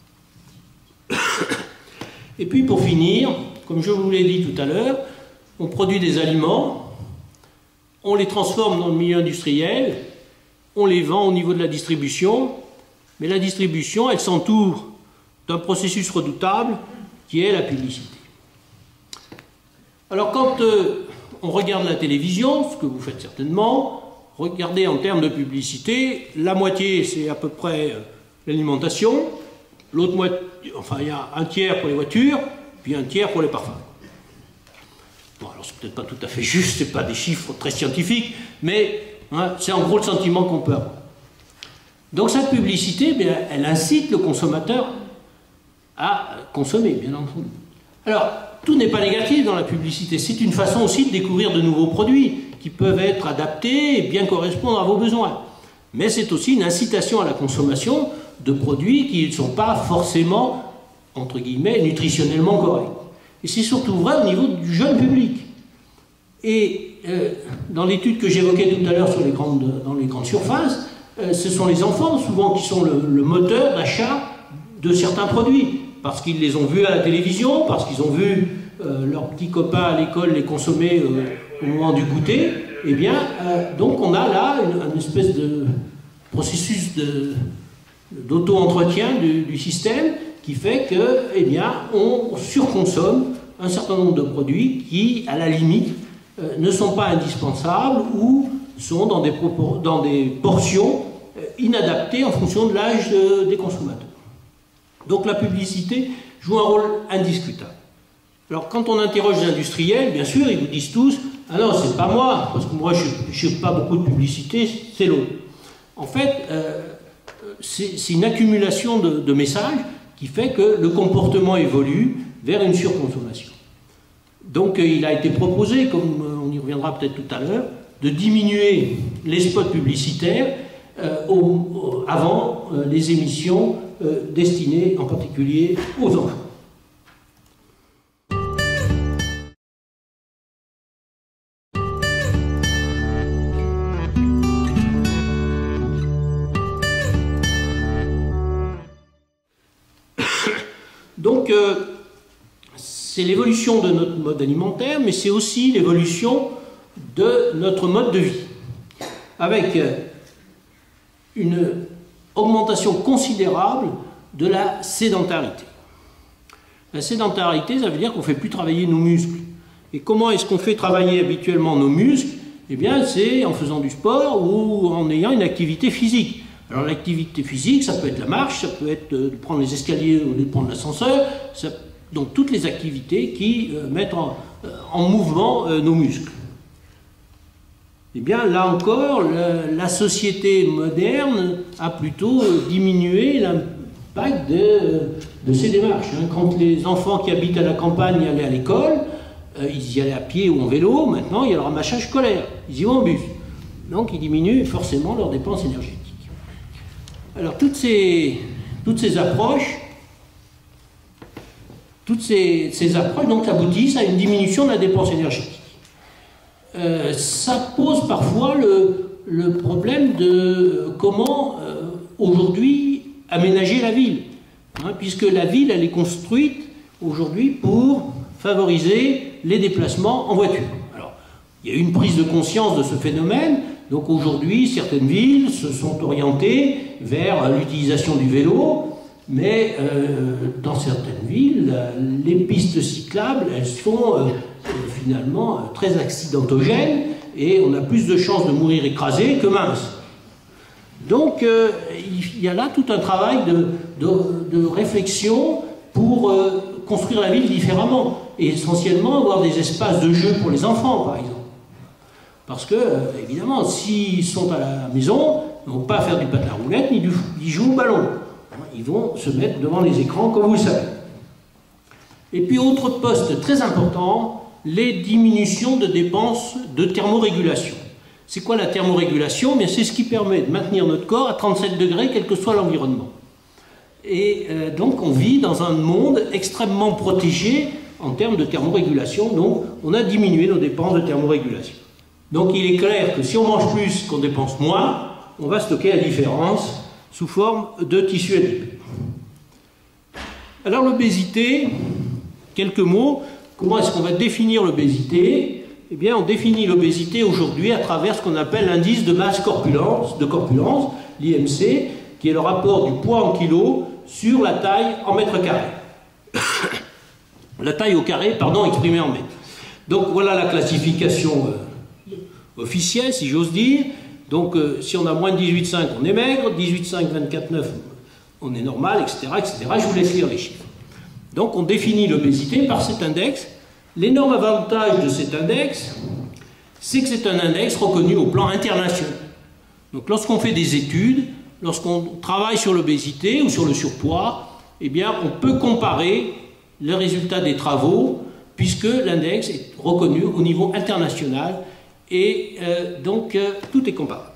Et puis, pour finir, comme je vous l'ai dit tout à l'heure, on produit des aliments, on les transforme dans le milieu industriel, on les vend au niveau de la distribution, mais la distribution, elle s'entoure d'un processus redoutable qui est la publicité. Alors quand euh, on regarde la télévision, ce que vous faites certainement, regardez en termes de publicité, la moitié c'est à peu près euh, l'alimentation, l'autre moitié, enfin il y a un tiers pour les voitures, puis un tiers pour les parfums. Bon alors c'est peut-être pas tout à fait juste, c'est pas des chiffres très scientifiques, mais hein, c'est en gros le sentiment qu'on peut avoir. Donc cette publicité, bien, elle incite le consommateur à consommer, bien entendu. Alors, tout n'est pas négatif dans la publicité, c'est une façon aussi de découvrir de nouveaux produits qui peuvent être adaptés et bien correspondre à vos besoins. Mais c'est aussi une incitation à la consommation de produits qui ne sont pas forcément, entre guillemets, nutritionnellement corrects. Et c'est surtout vrai au niveau du jeune public. Et euh, dans l'étude que j'évoquais tout à l'heure sur les grandes, dans les grandes surfaces, euh, ce sont les enfants souvent qui sont le, le moteur d'achat de certains produits, parce qu'ils les ont vus à la télévision, parce qu'ils ont vu euh, leurs petits copains à l'école les consommer euh, au moment du goûter. Eh bien, euh, donc on a là une, une espèce de processus d'auto-entretien du, du système qui fait que, eh bien, on surconsomme un certain nombre de produits qui, à la limite, euh, ne sont pas indispensables ou sont dans des, dans des portions euh, inadaptées en fonction de l'âge de, des consommateurs. Donc la publicité joue un rôle indiscutable. Alors quand on interroge les industriels, bien sûr, ils vous disent tous « Ah non, c'est pas moi, parce que moi je ne fais pas beaucoup de publicité, c'est l'autre. » En fait, euh, c'est une accumulation de, de messages qui fait que le comportement évolue vers une surconsommation. Donc euh, il a été proposé, comme euh, on y reviendra peut-être tout à l'heure, de diminuer les spots publicitaires euh, au, au, avant euh, les émissions euh, destinées en particulier aux enfants. Donc, euh, c'est l'évolution de notre mode alimentaire, mais c'est aussi l'évolution de notre mode de vie, avec euh, une augmentation considérable de la sédentarité. La sédentarité, ça veut dire qu'on ne fait plus travailler nos muscles. Et comment est-ce qu'on fait travailler habituellement nos muscles? Eh bien, c'est en faisant du sport ou en ayant une activité physique. Alors l'activité physique, ça peut être la marche, ça peut être de prendre les escaliers au lieu de prendre l'ascenseur, donc toutes les activités qui euh, mettent en, euh, en mouvement euh, nos muscles. Eh bien là encore, le, la société moderne a plutôt diminué l'impact de, de ces démarches. Hein. Quand les enfants qui habitent à la campagne allaient à l'école, euh, ils y allaient à pied ou en vélo, maintenant il y a le ramassage scolaire, ils y vont en bus. Donc ils diminuent forcément leurs dépenses énergétiques. Alors toutes ces, toutes ces approches, toutes ces, ces approches donc aboutissent à une diminution de la dépense énergétique. Euh, ça pose parfois le, le problème de comment euh, aujourd'hui aménager la ville, hein, puisque la ville elle est construite aujourd'hui pour favoriser les déplacements en voiture. Alors il y a eu une prise de conscience de ce phénomène. Donc aujourd'hui, certaines villes se sont orientées vers l'utilisation du vélo, mais euh, dans certaines villes, les pistes cyclables, elles sont euh, finalement très accidentogènes et on a plus de chances de mourir écrasé que mince. Donc euh, il y a là tout un travail de, de, de réflexion pour euh, construire la ville différemment, et essentiellement avoir des espaces de jeu pour les enfants, par exemple. Parce que, euh, évidemment, s'ils sont à la maison, ils ne vont pas faire du patin à roulette, ni du, ni jouer au ballon. Ils vont se mettre devant les écrans, comme vous le savez. Et puis, autre poste très important, les diminutions de dépenses de thermorégulation. C'est quoi la thermorégulation? C'est ce qui permet de maintenir notre corps à trente-sept degrés, quel que soit l'environnement. Et euh, donc, on vit dans un monde extrêmement protégé en termes de thermorégulation, donc on a diminué nos dépenses de thermorégulation. Donc, il est clair que si on mange plus, qu'on dépense moins, on va stocker la différence sous forme de tissu adipeux. Alors, l'obésité, quelques mots. Comment est-ce qu'on va définir l'obésité? Eh bien, on définit l'obésité aujourd'hui à travers ce qu'on appelle l'indice de masse corpulence, de corpulence, l'I M C, qui est le rapport du poids en kilos sur la taille en mètres carrés. La taille au carré, pardon, exprimée en mètres. Donc, voilà la classification euh, officielle, si j'ose dire. Donc, euh, si on a moins de dix-huit virgule cinq, on est maigre, dix-huit virgule cinq, vingt-quatre virgule neuf, on est normal, et cetera, et cetera. Je vous laisse lire les chiffres. Donc, on définit l'obésité par cet index. L'énorme avantage de cet index, c'est que c'est un index reconnu au plan international. Donc, lorsqu'on fait des études, lorsqu'on travaille sur l'obésité ou sur le surpoids, eh bien, on peut comparer les résultats des travaux, puisque l'index est reconnu au niveau international, et euh, donc euh, tout est comparable.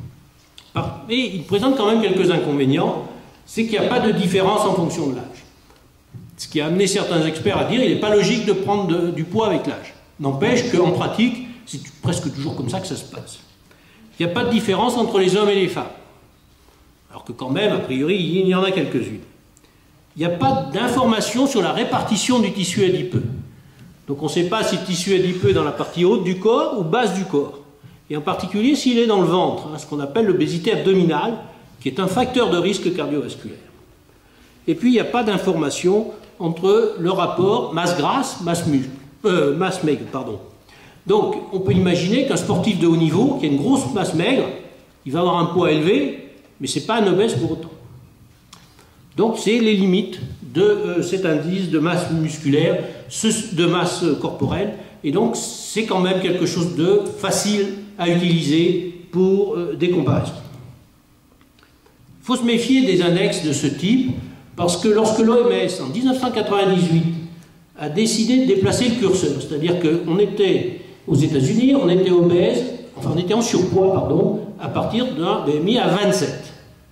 Mais il présente quand même quelques inconvénients, c'est qu'il n'y a pas de différence en fonction de l'âge. Ce qui a amené certains experts à dire qu'il n'est pas logique de prendre de, du poids avec l'âge. N'empêche qu'en pratique, c'est presque toujours comme ça que ça se passe. Il n'y a pas de différence entre les hommes et les femmes. Alors que quand même, a priori, il y en a quelques-unes. Il n'y a pas d'information sur la répartition du tissu adipeux. Donc on ne sait pas si le tissu adipeux est dans la partie haute du corps ou basse du corps. Et en particulier s'il est dans le ventre, hein, ce qu'on appelle l'obésité abdominale, qui est un facteur de risque cardiovasculaire. Et puis il n'y a pas d'information entre le rapport masse grasse, masse, muscle, euh, masse maigre. Pardon. Donc on peut imaginer qu'un sportif de haut niveau, qui a une grosse masse maigre, il va avoir un poids élevé, mais ce n'est pas un obèse pour autant. Donc c'est les limites de euh, cet indice de masse musculaire, de masse corporelle, et donc c'est quand même quelque chose de facile à utiliser pour euh, des comparaisons. Il faut se méfier des index de ce type, parce que lorsque l'O M S, en mille neuf cent quatre-vingt-dix-huit, a décidé de déplacer le curseur, c'est-à-dire qu'on était aux États-Unis, on était obèse, enfin on était en surpoids, pardon, à partir d'un B M I à vingt-sept.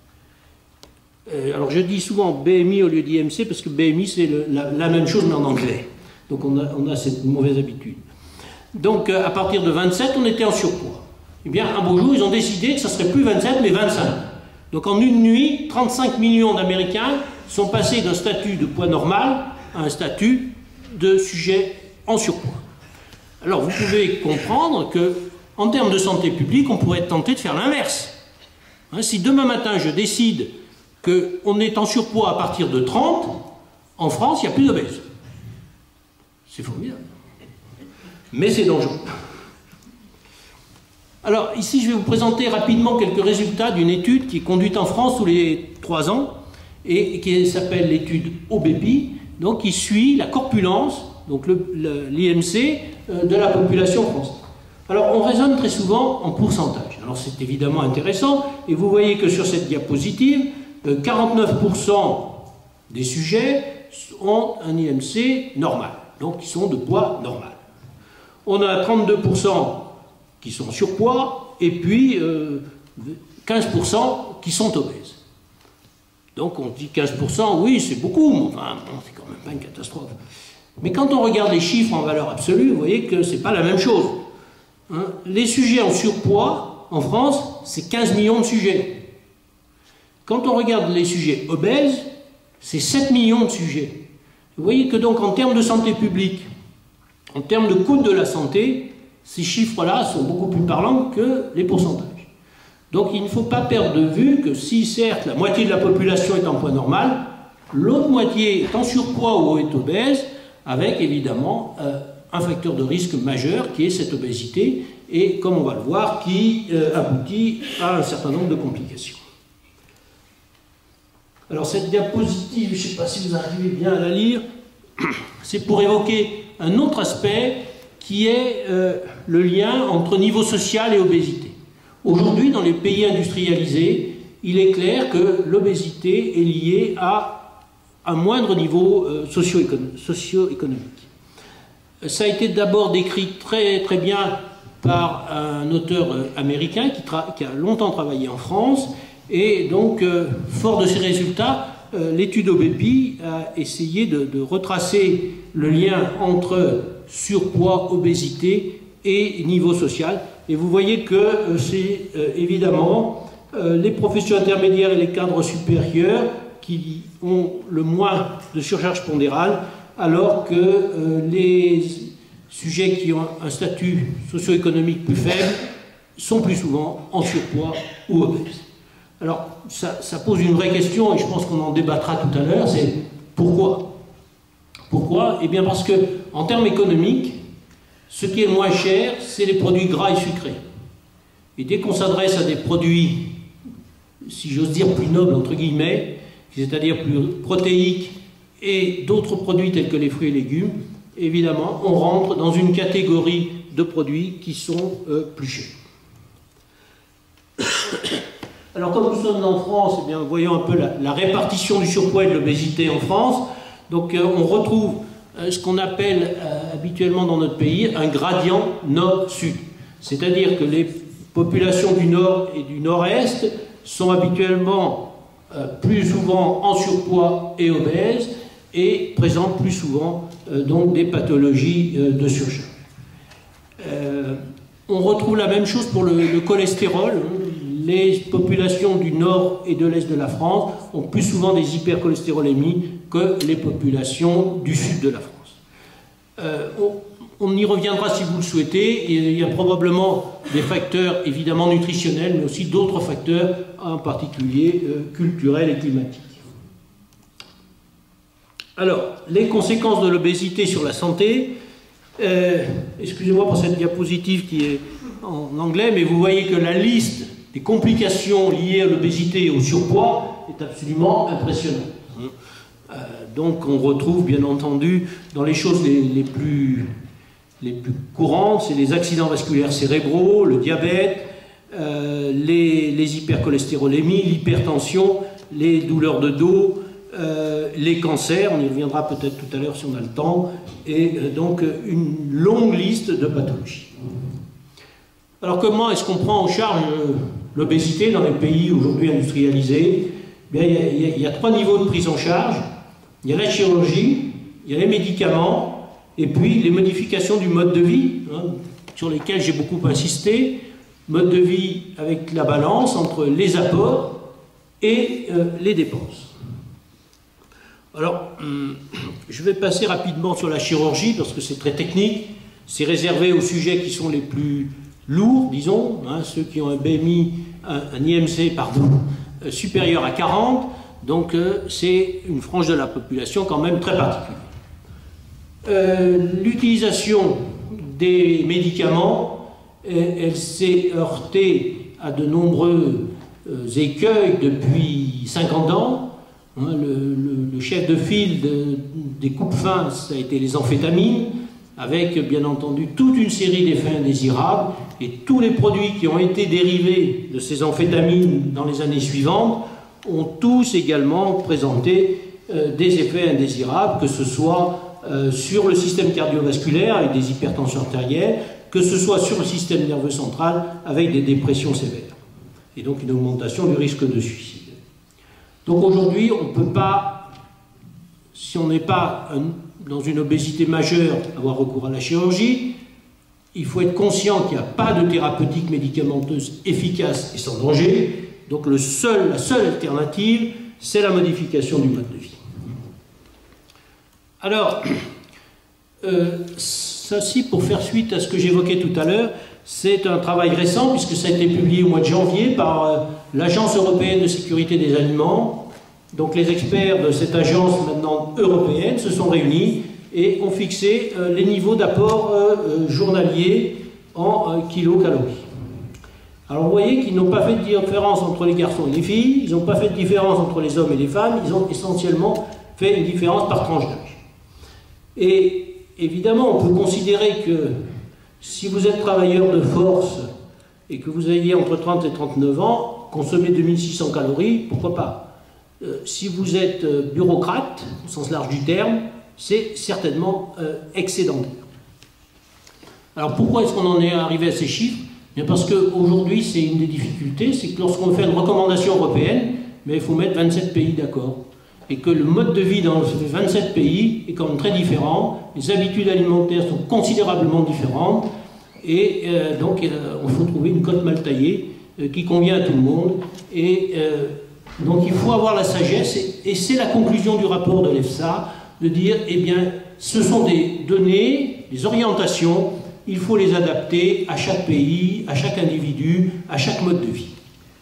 Euh, alors je dis souvent B M I au lieu d'I M C, parce que B M I c'est la, la même chose mais en anglais. Donc on a, on a cette mauvaise habitude. Donc euh, à partir de vingt-sept, on était en surpoids. Eh bien, un beau jour, ils ont décidé que ça ne serait plus vingt-sept, mais vingt-cinq. Donc en une nuit, trente-cinq millions d'Américains sont passés d'un statut de poids normal à un statut de sujet en surpoids. Alors vous pouvez comprendre que, en termes de santé publique, on pourrait être tenté de faire l'inverse. Hein, si demain matin je décide qu'on est en surpoids à partir de trente, en France, il n'y a plus d'obèses. C'est formidable. Mais c'est dangereux. Alors, ici, je vais vous présenter rapidement quelques résultats d'une étude qui est conduite en France tous les trois ans et qui s'appelle l'étude O B P I, donc qui suit la corpulence, donc l'I M C, euh, de la population française. Alors, on raisonne très souvent en pourcentage. Alors, c'est évidemment intéressant, et vous voyez que sur cette diapositive, euh, quarante-neuf pour cent des sujets ont un I M C normal, donc ils sont de poids normal. On a trente-deux pour cent qui sont en surpoids, et puis euh, quinze pour cent qui sont obèses. Donc on dit quinze pour cent, oui, c'est beaucoup, mais enfin, bon, c'est quand même pas une catastrophe. Mais quand on regarde les chiffres en valeur absolue, vous voyez que c'est pas la même chose. Hein, les sujets en surpoids, en France, c'est quinze millions de sujets. Quand on regarde les sujets obèses, c'est sept millions de sujets. Vous voyez que donc en termes de santé publique, en termes de coût de la santé, ces chiffres-là sont beaucoup plus parlants que les pourcentages. Donc il ne faut pas perdre de vue que si certes la moitié de la population est en poids normal, l'autre moitié est en surpoids ou est obèse, avec évidemment euh, un facteur de risque majeur qui est cette obésité et, comme on va le voir, qui euh, aboutit à un certain nombre de complications. Alors cette diapositive, je ne sais pas si vous arrivez bien à la lire, c'est pour évoquer un autre aspect qui est euh, le lien entre niveau social et obésité. Aujourd'hui, dans les pays industrialisés, il est clair que l'obésité est liée à un moindre niveau euh, socio-économique. Ça a été d'abord décrit très, très bien par un auteur euh, américain qui, qui a longtemps travaillé en France, et donc, euh, fort de ces résultats, euh, l'étude O B P I a essayé de, de retracer le lien entre surpoids, obésité et niveau social. Et vous voyez que euh, c'est euh, évidemment euh, les professions intermédiaires et les cadres supérieurs qui ont le moins de surcharge pondérale, alors que euh, les sujets qui ont un statut socio-économique plus faible sont plus souvent en surpoids ou obèses. Alors, ça, ça pose une vraie question, et je pense qu'on en débattra tout à l'heure, c'est pourquoi? Pourquoi? Eh bien parce que, en termes économiques, ce qui est le moins cher, c'est les produits gras et sucrés. Et dès qu'on s'adresse à des produits, si j'ose dire, plus nobles, entre guillemets, c'est-à-dire plus protéiques, et d'autres produits tels que les fruits et légumes, évidemment, on rentre dans une catégorie de produits qui sont euh, plus chers. Alors, comme nous sommes en France, eh bien, voyons un peu la, la répartition du surpoids et de l'obésité en France. Donc, euh, on retrouve euh, ce qu'on appelle euh, habituellement dans notre pays un gradient nord-sud. C'est-à-dire que les populations du nord et du nord-est sont habituellement euh, plus souvent en surpoids et obèses et présentent plus souvent euh, donc des pathologies euh, de surcharge. Euh, on retrouve la même chose pour le, le cholestérol. Les populations du nord et de l'est de la France ont plus souvent des hypercholestérolémies que les populations du sud de la France. Euh, on, on y reviendra si vous le souhaitez. Il y a probablement des facteurs évidemment nutritionnels, mais aussi d'autres facteurs, en particulier euh, culturels et climatiques. Alors, les conséquences de l'obésité sur la santé. Euh, excusez-moi pour cette diapositive qui est en anglais, mais vous voyez que la liste des complications liées à l'obésité et au surpoids est absolument impressionnante. Euh, donc on retrouve bien entendu dans les choses les, les, plus, les plus courantes, c'est les accidents vasculaires cérébraux, le diabète, euh, les, les hypercholestérolémies, l'hypertension, les douleurs de dos, euh, les cancers, on y reviendra peut-être tout à l'heure si on a le temps, et euh, donc une longue liste de pathologies. Alors comment est-ce qu'on prend en charge l'obésité dans les pays aujourd'hui industrialisés? Bien, il, y a, il, y a, il y a trois niveaux de prise en charge. Il y a la chirurgie, il y a les médicaments, et puis les modifications du mode de vie, hein, sur lesquelles j'ai beaucoup insisté. Mode de vie avec la balance entre les apports et euh, les dépenses. Alors, hum, je vais passer rapidement sur la chirurgie, parce que c'est très technique. C'est réservé aux sujets qui sont les plus lourds, disons, hein, ceux qui ont un B M I, un, un I M C, pardon, euh, supérieur à quarante, donc euh, c'est une frange de la population quand même très particulière. Euh, L'utilisation des médicaments, elle, elle s'est heurtée à de nombreux euh, écueils depuis cinquante ans. Hein, le, le, le chef de file de, des coupes-fins, ça a été les amphétamines, avec bien entendu toute une série d'effets indésirables, et tous les produits qui ont été dérivés de ces amphétamines dans les années suivantes ont tous également présenté euh, des effets indésirables, que ce soit euh, sur le système cardiovasculaire avec des hypertensions artérielles, que ce soit sur le système nerveux central avec des dépressions sévères, et donc une augmentation du risque de suicide. Donc aujourd'hui, on ne peut pas, si on n'est pas un, dans une obésité majeure, avoir recours à la chirurgie. Il faut être conscient qu'il n'y a pas de thérapeutique médicamenteuse efficace et sans danger. Donc le seul, la seule alternative, c'est la modification du mode de vie. Alors, euh, ceci, pour faire suite à ce que j'évoquais tout à l'heure, c'est un travail récent, puisque ça a été publié au mois de janvier par euh, l'Agence européenne de sécurité des aliments. Donc les experts de cette agence maintenant européenne se sont réunis et ont fixé euh, les niveaux d'apport euh, journaliers en euh, kilocalories. Alors vous voyez qu'ils n'ont pas fait de différence entre les garçons et les filles, ils n'ont pas fait de différence entre les hommes et les femmes, ils ont essentiellement fait une différence par tranche d'âge. Et évidemment, on peut considérer que si vous êtes travailleur de force et que vous ayez entre trente et trente-neuf ans, consommer deux mille six cents calories, pourquoi pas. Euh, si vous êtes euh, bureaucrate, au sens large du terme, c'est certainement euh, excédentaire. Alors pourquoi est-ce qu'on en est arrivé à ces chiffres? Bien parce qu'aujourd'hui, c'est une des difficultés, c'est que lorsqu'on fait une recommandation européenne, mais il faut mettre vingt-sept pays d'accord. Et que le mode de vie dans ces vingt-sept pays est quand même très différent, les habitudes alimentaires sont considérablement différentes, et euh, donc euh, il faut trouver une cote mal taillée euh, qui convient à tout le monde. Et euh, donc il faut avoir la sagesse, et, et c'est la conclusion du rapport de l'EFSA, de dire, eh bien, ce sont des données, des orientations, il faut les adapter à chaque pays, à chaque individu, à chaque mode de vie.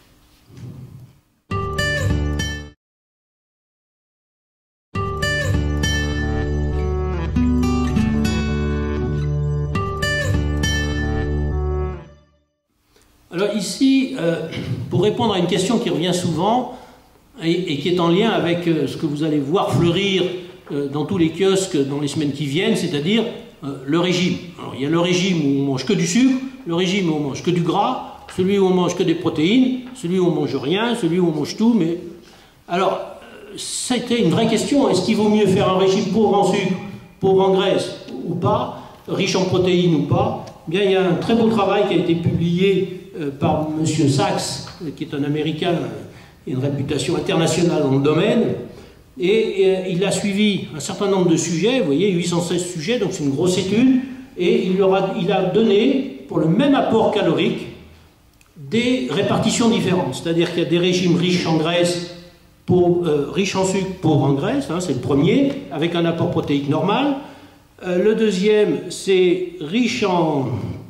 Alors ici, euh, pour répondre à une question qui revient souvent et, et qui est en lien avec euh, ce que vous allez voir fleurir euh, dans tous les kiosques dans les semaines qui viennent, c'est-à-dire euh, le régime. Alors il y a le régime où on mange que du sucre, le régime où on mange que du gras, celui où on mange que des protéines, celui où on mange rien, celui où on mange tout. Mais alors, c'était une vraie question. Est-ce qu'il vaut mieux faire un régime pauvre en sucre, pauvre en graisse ou pas, riche en protéines ou pas? Eh bien, il y a un très beau travail qui a été publié euh, par M. Sachs, euh, qui est un Américain et une réputation internationale dans le domaine, et, et euh, il a suivi un certain nombre de sujets, vous voyez, huit cent seize sujets, donc c'est une grosse étude, et il, leur a, il a donné, pour le même apport calorique, des répartitions différentes. C'est-à-dire qu'il y a des régimes riches en graisse, pauvres, euh, riches en sucre, pauvres en graisse, hein, c'est le premier, avec un apport protéique normal. Euh, le deuxième, c'est riche en...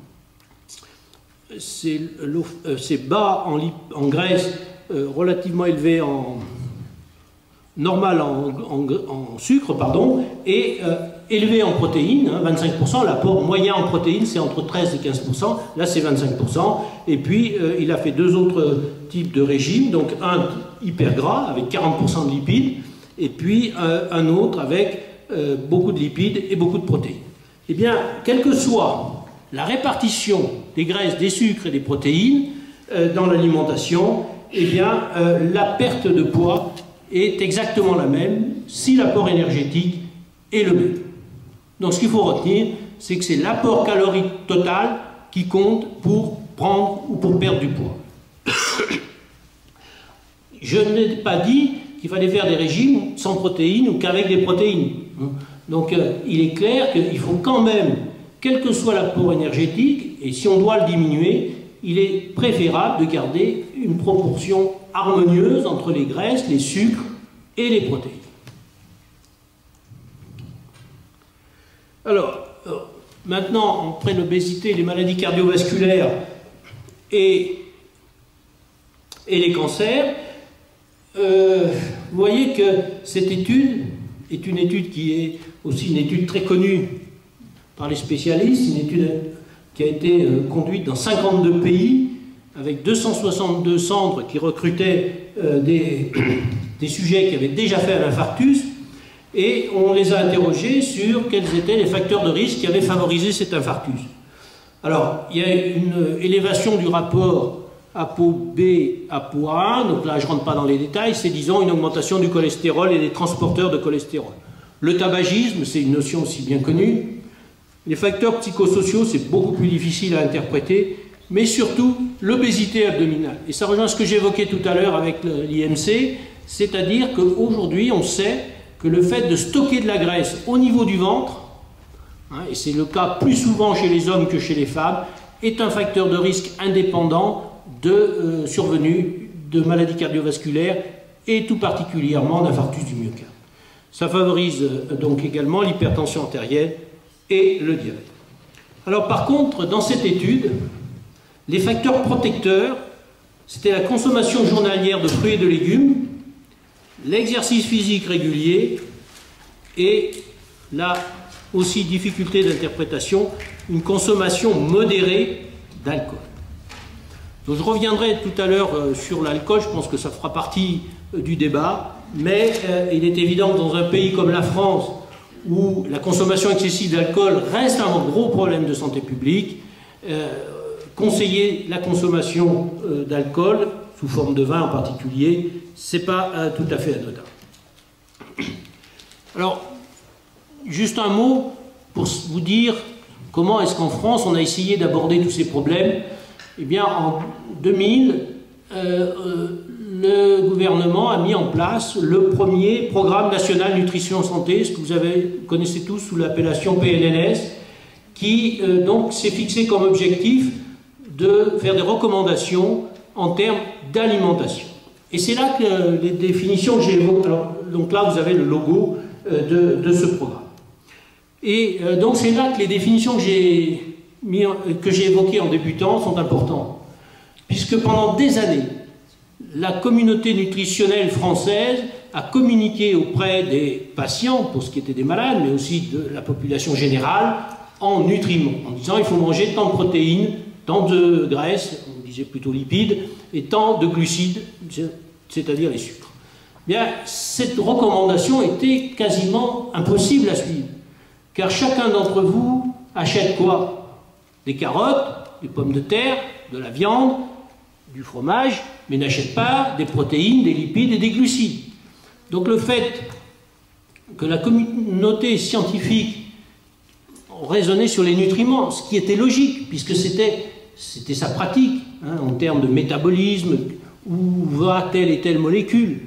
c'est euh, bas en, en graisse, euh, relativement élevé en... normal en, en, en sucre, pardon, et euh, élevé en protéines, hein, vingt-cinq pour cent, l'apport moyen en protéines c'est entre treize et quinze pour cent, là c'est vingt-cinq pour cent, et puis euh, il a fait deux autres types de régimes, donc un hyper gras avec quarante pour cent de lipides, et puis euh, un autre avec euh, beaucoup de lipides et beaucoup de protéines. Eh bien, quelle que soit la répartition des graisses, des sucres et des protéines euh, dans l'alimentation, eh bien, euh, la perte de poids est exactement la même si l'apport énergétique est le même. Donc ce qu'il faut retenir, c'est que c'est l'apport calorique total qui compte pour prendre ou pour perdre du poids. Je n'ai pas dit qu'il fallait faire des régimes sans protéines ou qu'avec des protéines. Donc euh, il est clair qu'il faut quand même, quel que soit l'apport énergétique, et si on doit le diminuer, il est préférable de garder une proportion harmonieuse entre les graisses, les sucres et les protéines. Alors, euh, maintenant, après l'obésité, les maladies cardiovasculaires et, et les cancers, euh, vous voyez que cette étude est une étude qui est aussi une étude très connue par les spécialistes, une étude qui a été euh, conduite dans cinquante-deux pays, avec deux cent soixante-deux centres qui recrutaient euh, des, des sujets qui avaient déjà fait un infarctus, et on les a interrogés sur quels étaient les facteurs de risque qui avaient favorisé cet infarctus. Alors, il y a une élévation du rapport ApoB ApoA un, donc là je ne rentre pas dans les détails, c'est disons une augmentation du cholestérol et des transporteurs de cholestérol. Le tabagisme, c'est une notion aussi bien connue. Les facteurs psychosociaux, c'est beaucoup plus difficile à interpréter, mais surtout l'obésité abdominale. Et ça rejoint ce que j'évoquais tout à l'heure avec l'I M C, c'est-à-dire qu'aujourd'hui on sait que le fait de stocker de la graisse au niveau du ventre, hein, et c'est le cas plus souvent chez les hommes que chez les femmes, est un facteur de risque indépendant de euh, survenue de maladies cardiovasculaires et tout particulièrement d'infarctus du myocarde. Ça favorise euh, donc également l'hypertension artérielle et le diabète. Alors par contre, dans cette étude, les facteurs protecteurs, c'était la consommation journalière de fruits et de légumes, l'exercice physique régulier et la aussi difficulté d'interprétation, une consommation modérée d'alcool. Donc je reviendrai tout à l'heure euh, sur l'alcool, je pense que ça fera partie euh, du débat, mais euh, il est évident que dans un pays comme la France, où la consommation excessive d'alcool reste un gros problème de santé publique, euh, conseiller la consommation euh, d'alcool, sous forme de vin en particulier, c'est pas euh, tout à fait anodin. Alors, juste un mot pour vous dire comment est-ce qu'en France on a essayé d'aborder tous ces problèmes. Eh bien, en deux mille, euh, euh, le gouvernement a mis en place le premier programme national nutrition santé, ce que vous avez, connaissez tous sous l'appellation P N N S, qui euh, donc s'est fixé comme objectif de faire des recommandations en termes d'alimentation. Et c'est là que euh, les définitions que j'ai évoquées, alors donc là vous avez le logo euh, de, de ce programme. Et euh, donc c'est là que les définitions que j'ai que j'ai évoquées en débutant sont importantes, puisque pendant des années, la communauté nutritionnelle française a communiqué auprès des patients, pour ce qui était des malades, mais aussi de la population générale, en nutriments, en disant il faut manger tant de protéines, tant de graisses, on disait plutôt lipides, et tant de glucides, c'est-à-dire les sucres. Bien, cette recommandation était quasiment impossible à suivre, car chacun d'entre vous achète quoi? Des carottes, des pommes de terre, de la viande, du fromage, mais n'achète pas des protéines, des lipides et des glucides. Donc le fait que la communauté scientifique raisonnait sur les nutriments, ce qui était logique, puisque c'était c'était sa pratique, hein, en termes de métabolisme, où va telle et telle molécule.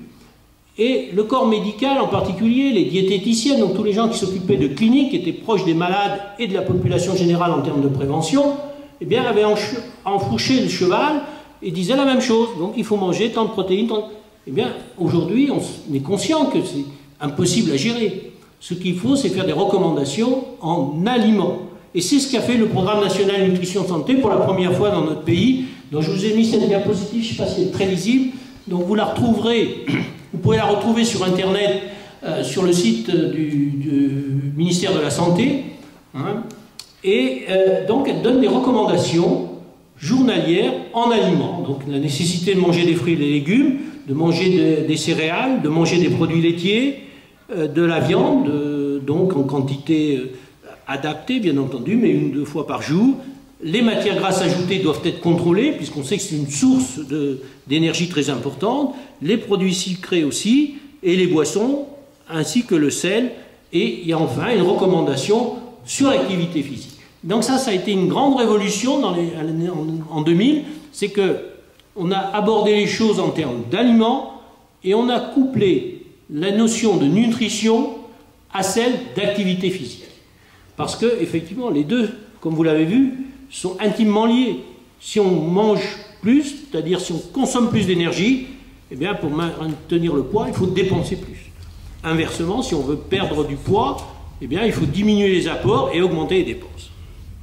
Et le corps médical en particulier, les diététiciennes, donc tous les gens qui s'occupaient de cliniques, qui étaient proches des malades et de la population générale en termes de prévention, eh bien avaient enfourché le cheval et disaient la même chose. Donc il faut manger tant de protéines, tant de... Eh bien aujourd'hui on est conscient que c'est impossible à gérer. Ce qu'il faut, c'est faire des recommandations en aliments. Et c'est ce qu'a fait le Programme national nutrition santé pour la première fois dans notre pays. Donc je vous ai mis cette diapositive, je ne sais pas si elle est très lisible. Donc vous la retrouverez, vous pouvez la retrouver sur Internet, euh, sur le site du, du ministère de la Santé. Hein, et euh, donc elle donne des recommandations journalières en aliments. Donc la nécessité de manger des fruits et des légumes, de manger de, des céréales, de manger des produits laitiers, euh, de la viande, euh, donc en quantité euh, adaptée bien entendu, mais une ou deux fois par jour. Les matières grasses ajoutées doivent être contrôlées, puisqu'on sait que c'est une source d'énergie très importante, les produits sucrés aussi, et les boissons, ainsi que le sel, et il y a enfin une recommandation sur l'activité physique. Donc ça, ça a été une grande révolution dans les, en, en deux mille, c'est qu'on a abordé les choses en termes d'aliments, et on a couplé la notion de nutrition à celle d'activité physique. Parce que, effectivement, les deux, comme vous l'avez vu, sont intimement liés. Si on mange plus, c'est-à-dire si on consomme plus d'énergie, eh bien pour maintenir le poids, il faut dépenser plus. Inversement, si on veut perdre du poids, eh bien il faut diminuer les apports et augmenter les dépenses.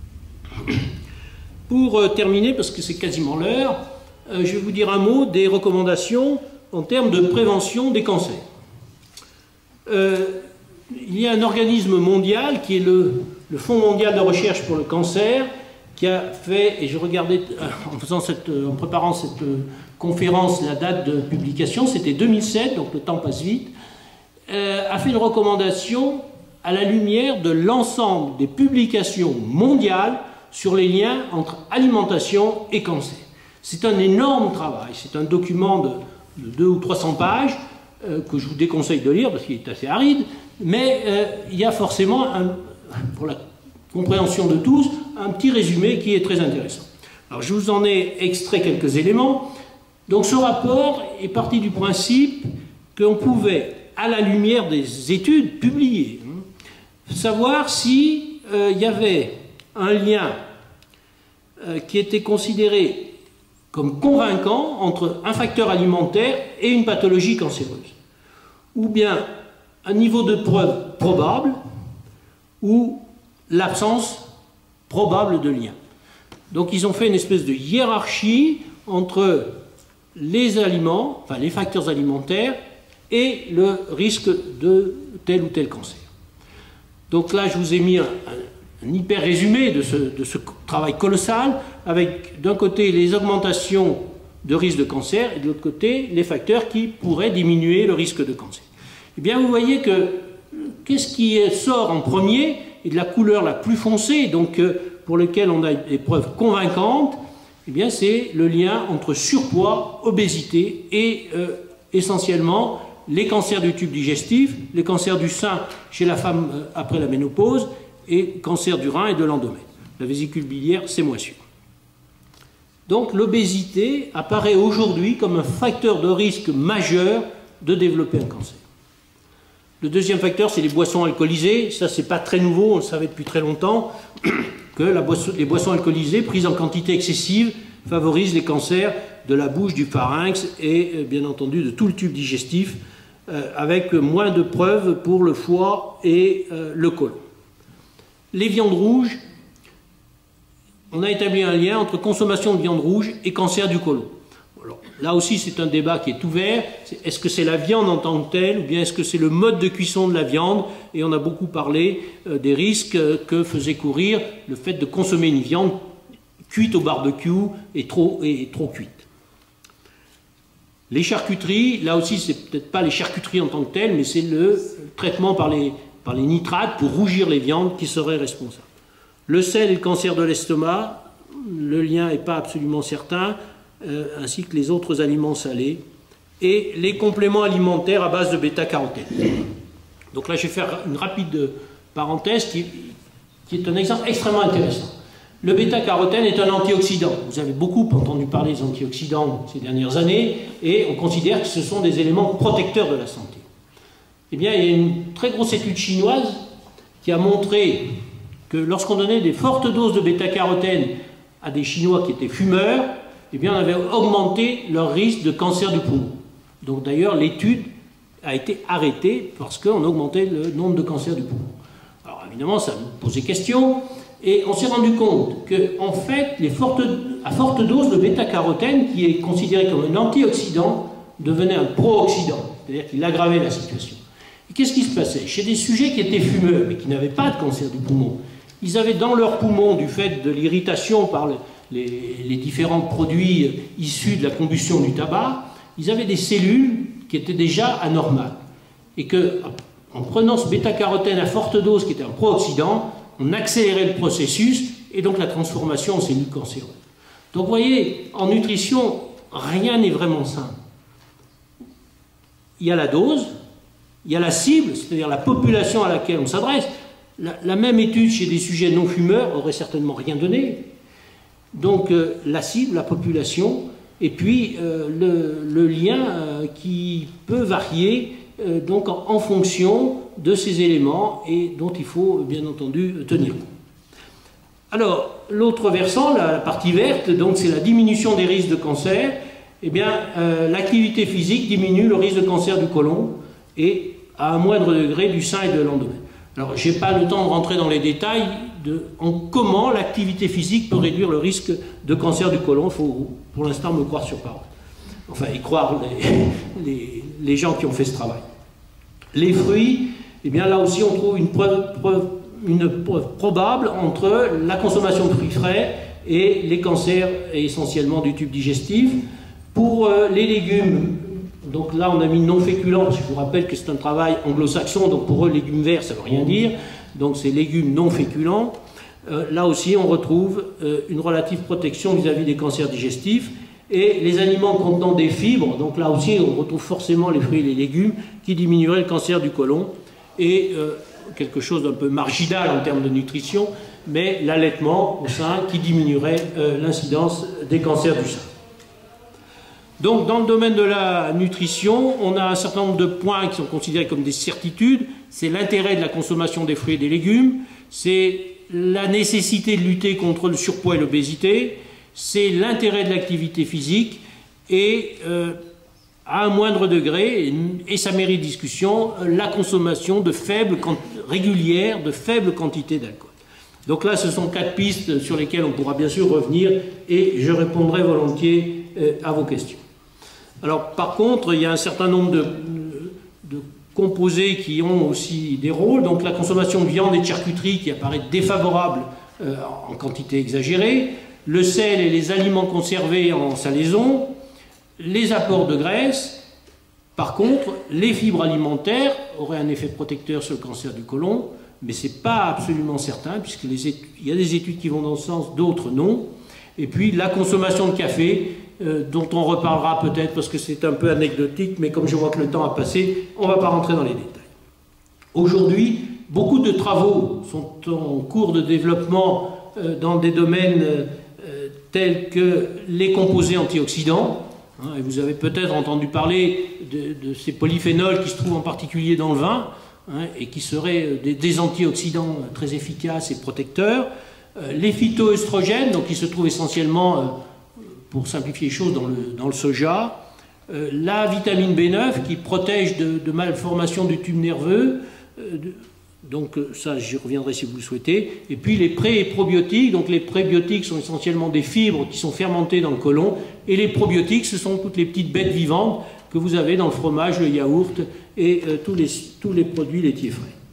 Pour euh, terminer, parce que c'est quasiment l'heure, euh, je vais vous dire un mot des recommandations en termes de prévention des cancers. Euh, il y a un organisme mondial qui est le, le Fonds mondial de recherche pour le cancer, qui a fait, et je regardais en, faisant cette, en préparant cette conférence, la date de publication, c'était deux mille sept, donc le temps passe vite, euh, a fait une recommandation à la lumière de l'ensemble des publications mondiales sur les liens entre alimentation et cancer. C'est un énorme travail, c'est un document de, de deux ou trois cents pages euh, que je vous déconseille de lire parce qu'il est assez aride, mais euh, il y a forcément, un, pour la compréhension de tous, un petit résumé qui est très intéressant. Alors je vous en ai extrait quelques éléments. Donc ce rapport est parti du principe qu'on pouvait, à la lumière des études publiées, hein, savoir si euh, il y avait un lien euh, qui était considéré comme convaincant entre un facteur alimentaire et une pathologie cancéreuse, ou bien un niveau de preuve probable ou l'absence probable de lien. Donc ils ont fait une espèce de hiérarchie entre les aliments, enfin les facteurs alimentaires et le risque de tel ou tel cancer. Donc là, je vous ai mis un, un, un hyper résumé de ce, de ce travail colossal, avec d'un côté les augmentations de risque de cancer et de l'autre côté les facteurs qui pourraient diminuer le risque de cancer. Eh bien, vous voyez que qu'est-ce qui sort en premier et de la couleur la plus foncée, donc pour lequel on a des preuves convaincantes, eh bien, c'est le lien entre surpoids, obésité et euh, essentiellement les cancers du tube digestif, les cancers du sein chez la femme euh, après la ménopause et cancer du rein et de l'endomètre. La vésicule biliaire, c'est moins sûr. Donc l'obésité apparaît aujourd'hui comme un facteur de risque majeur de développer un cancer. Le deuxième facteur, c'est les boissons alcoolisées. Ça, c'est pas très nouveau, on le savait depuis très longtemps, que la boisson, les boissons alcoolisées prises en quantité excessive favorisent les cancers de la bouche, du pharynx et bien entendu de tout le tube digestif, euh, avec moins de preuves pour le foie et euh, le côlon. Les viandes rouges, on a établi un lien entre consommation de viande rouge et cancer du côlon. Alors, là aussi, c'est un débat qui est ouvert. Est-ce que c'est la viande en tant que telle ou bien est-ce que c'est le mode de cuisson de la viande? Et on a beaucoup parlé euh, des risques que faisait courir le fait de consommer une viande cuite au barbecue et trop, et trop cuite. Les charcuteries, là aussi, c'est peut-être pas les charcuteries en tant que telles, mais c'est le traitement par les, par les nitrates pour rougir les viandes qui serait responsable. Le sel et le cancer de l'estomac, le lien n'est pas absolument certain, euh, ainsi que les autres aliments salés, et les compléments alimentaires à base de bêta-carotène. Donc là, je vais faire une rapide parenthèse qui, qui est un exemple extrêmement intéressant. Le bêta-carotène est un antioxydant. Vous avez beaucoup entendu parler des antioxydants ces dernières années, et on considère que ce sont des éléments protecteurs de la santé. Eh bien, il y a une très grosse étude chinoise qui a montré que lorsqu'on donnait des fortes doses de bêta-carotène à des Chinois qui étaient fumeurs, eh bien, on avait augmenté leur risque de cancer du poumon. Donc d'ailleurs, l'étude a été arrêtée parce qu'on augmentait le nombre de cancers du poumon. Alors évidemment, ça nous posait question, et on s'est rendu compte que, en fait, les fortes, à forte dose, le bêta-carotène, qui est considéré comme un antioxydant, devenait un pro-oxydant, c'est-à-dire qu'il aggravait la situation. Et qu'est-ce qui se passait? Chez des sujets qui étaient fumeurs, mais qui n'avaient pas de cancer du poumon, ils avaient dans leurs poumons, du fait de l'irritation par le, les, les différents produits issus de la combustion du tabac, ils avaient des cellules qui étaient déjà anormales. Et que, en prenant ce bêta-carotène à forte dose, qui était un pro-oxydant, on accélérait le processus et donc la transformation en cellules cancéreuses. Donc vous voyez, en nutrition, rien n'est vraiment simple. Il y a la dose, il y a la cible, c'est-à-dire la population à laquelle on s'adresse. La, la même étude chez des sujets non fumeurs aurait certainement rien donné. Donc euh, la cible, la population, et puis euh, le, le lien euh, qui peut varier euh, donc en, en fonction de ces éléments et dont il faut bien entendu tenir compte. Alors l'autre versant, la, la partie verte, donc c'est la diminution des risques de cancer. Eh bien euh, l'activité physique diminue le risque de cancer du côlon et à un moindre degré du sein et de l'endomètre. Alors, je n'ai pas le temps de rentrer dans les détails de en comment l'activité physique peut réduire le risque de cancer du côlon. Il faut, pour l'instant, me croire sur parole. Enfin, y croire les, les, les gens qui ont fait ce travail. Les fruits, eh bien là aussi, on trouve une preuve, preuve, une preuve probable entre la consommation de fruits frais et les cancers, et essentiellement du tube digestif. Pour euh, les légumes, donc là, on a mis non féculents. Je vous rappelle que c'est un travail anglo-saxon, donc pour eux, légumes verts, ça ne veut rien dire. Donc c'est légumes non féculents. Euh, là aussi, on retrouve euh, une relative protection vis-à-vis des cancers digestifs. Et les aliments contenant des fibres, donc là aussi, on retrouve forcément les fruits et les légumes qui diminueraient le cancer du côlon. Et euh, quelque chose d'un peu marginal en termes de nutrition, mais l'allaitement au sein qui diminuerait euh, l'incidence des cancers du sein. Donc, dans le domaine de la nutrition, on a un certain nombre de points qui sont considérés comme des certitudes. C'est l'intérêt de la consommation des fruits et des légumes, c'est la nécessité de lutter contre le surpoids et l'obésité, c'est l'intérêt de l'activité physique et, euh, à un moindre degré, et ça mérite discussion, la consommation de faibles, régulière de faibles quantités d'alcool. Donc là, ce sont quatre pistes sur lesquelles on pourra bien sûr revenir et je répondrai volontiers euh, à vos questions. Alors, par contre, il y a un certain nombre de, de composés qui ont aussi des rôles. Donc la consommation de viande et de charcuterie qui apparaît défavorable euh, en quantité exagérée, le sel et les aliments conservés en salaison, les apports de graisse. Par contre, les fibres alimentaires auraient un effet protecteur sur le cancer du côlon, mais ce n'est pas absolument certain, puisqu'il y a des études qui vont dans ce sens, d'autres non. Et puis la consommation de café, euh, dont on reparlera peut-être parce que c'est un peu anecdotique, mais comme je vois que le temps a passé, on ne va pas rentrer dans les détails. Aujourd'hui, beaucoup de travaux sont en cours de développement euh, dans des domaines euh, tels que les composés antioxydants. Hein, et vous avez peut-être entendu parler de, de ces polyphénols qui se trouvent en particulier dans le vin, hein, et qui seraient des, des antioxydants très efficaces et protecteurs. Euh, les phytoœstrogènes, donc qui se trouvent essentiellement, euh, pour simplifier les choses, dans le, dans le soja. Euh, la vitamine B neuf qui protège de, de malformations du tube nerveux. Euh, de, donc ça, j'y reviendrai si vous le souhaitez. Et puis les pré- et probiotiques. Donc les prébiotiques sont essentiellement des fibres qui sont fermentées dans le côlon. Et les probiotiques, ce sont toutes les petites bêtes vivantes que vous avez dans le fromage, le yaourt et euh, tous, les, tous les produits laitiers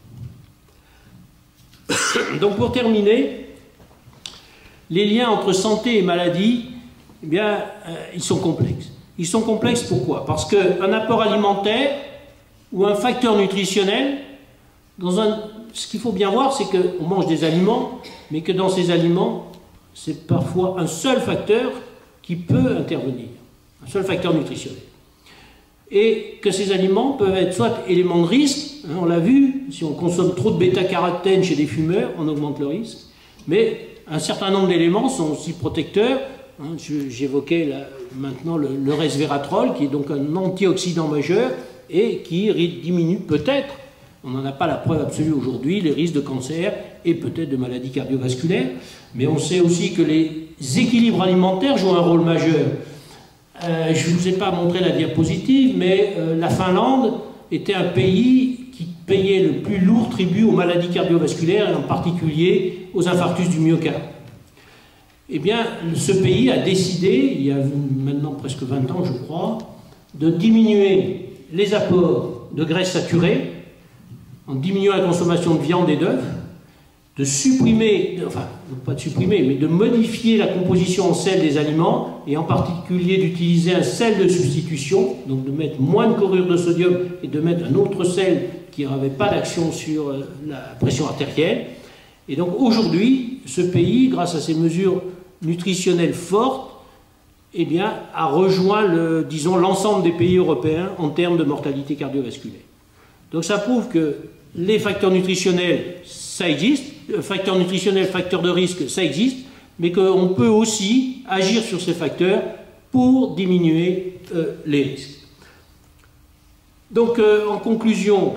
frais. Donc pour terminer, les liens entre santé et maladie, eh bien, euh, ils sont complexes. Ils sont complexes pourquoi? Parce qu'un apport alimentaire ou un facteur nutritionnel, dans un, ce qu'il faut bien voir, c'est qu'on mange des aliments, mais que dans ces aliments, c'est parfois un seul facteur qui peut intervenir, un seul facteur nutritionnel. Et que ces aliments peuvent être soit éléments de risque, hein, on l'a vu, si on consomme trop de bêta-carotène chez des fumeurs, on augmente le risque, mais un certain nombre d'éléments sont aussi protecteurs. Hein, j'évoquais maintenant le, le resveratrol, qui est donc un antioxydant majeur et qui diminue peut-être, on n'en a pas la preuve absolue aujourd'hui, les risques de cancer et peut-être de maladies cardiovasculaires, mais on sait aussi que les équilibres alimentaires jouent un rôle majeur. Euh, je ne vous ai pas montré la diapositive, mais euh, la Finlande était un pays qui payait le plus lourd tribut aux maladies cardiovasculaires, et en particulier aux infarctus du myocarde. Eh bien, ce pays a décidé, il y a maintenant presque vingt ans, je crois, de diminuer les apports de graisses saturées, en diminuant la consommation de viande et d'œufs, de supprimer, enfin, pas de supprimer, mais de modifier la composition en sel des aliments, et en particulier d'utiliser un sel de substitution, donc de mettre moins de chlorure de sodium et de mettre un autre sel qui n'avait pas d'action sur la pression artérielle. Et donc aujourd'hui, ce pays, grâce à ces mesures nutritionnelles fortes, eh bien, a rejoint le, disons, l'ensemble des pays européens en termes de mortalité cardiovasculaire. Donc ça prouve que les facteurs nutritionnels, ça existe, facteurs nutritionnels, facteurs de risque, ça existe, mais qu'on peut aussi agir sur ces facteurs pour diminuer euh, les risques. Donc euh, en conclusion,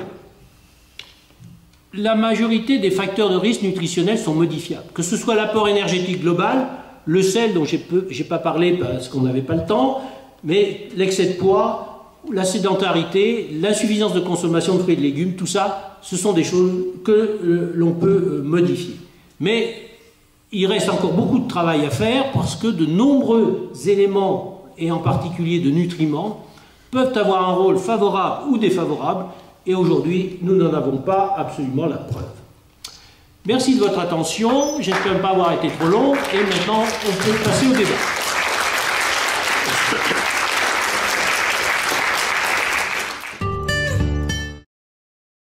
la majorité des facteurs de risque nutritionnels sont modifiables, que ce soit l'apport énergétique global, le sel dont je n'ai pas parlé parce qu'on n'avait pas le temps, mais l'excès de poids, la sédentarité, l'insuffisance de consommation de fruits et de légumes, tout ça, ce sont des choses que euh, l'on peut euh, modifier. Mais il reste encore beaucoup de travail à faire parce que de nombreux éléments, et en particulier de nutriments, peuvent avoir un rôle favorable ou défavorable, et aujourd'hui, nous n'en avons pas absolument la preuve. Merci de votre attention, j'espère ne pas avoir été trop long, et maintenant, on peut passer au débat.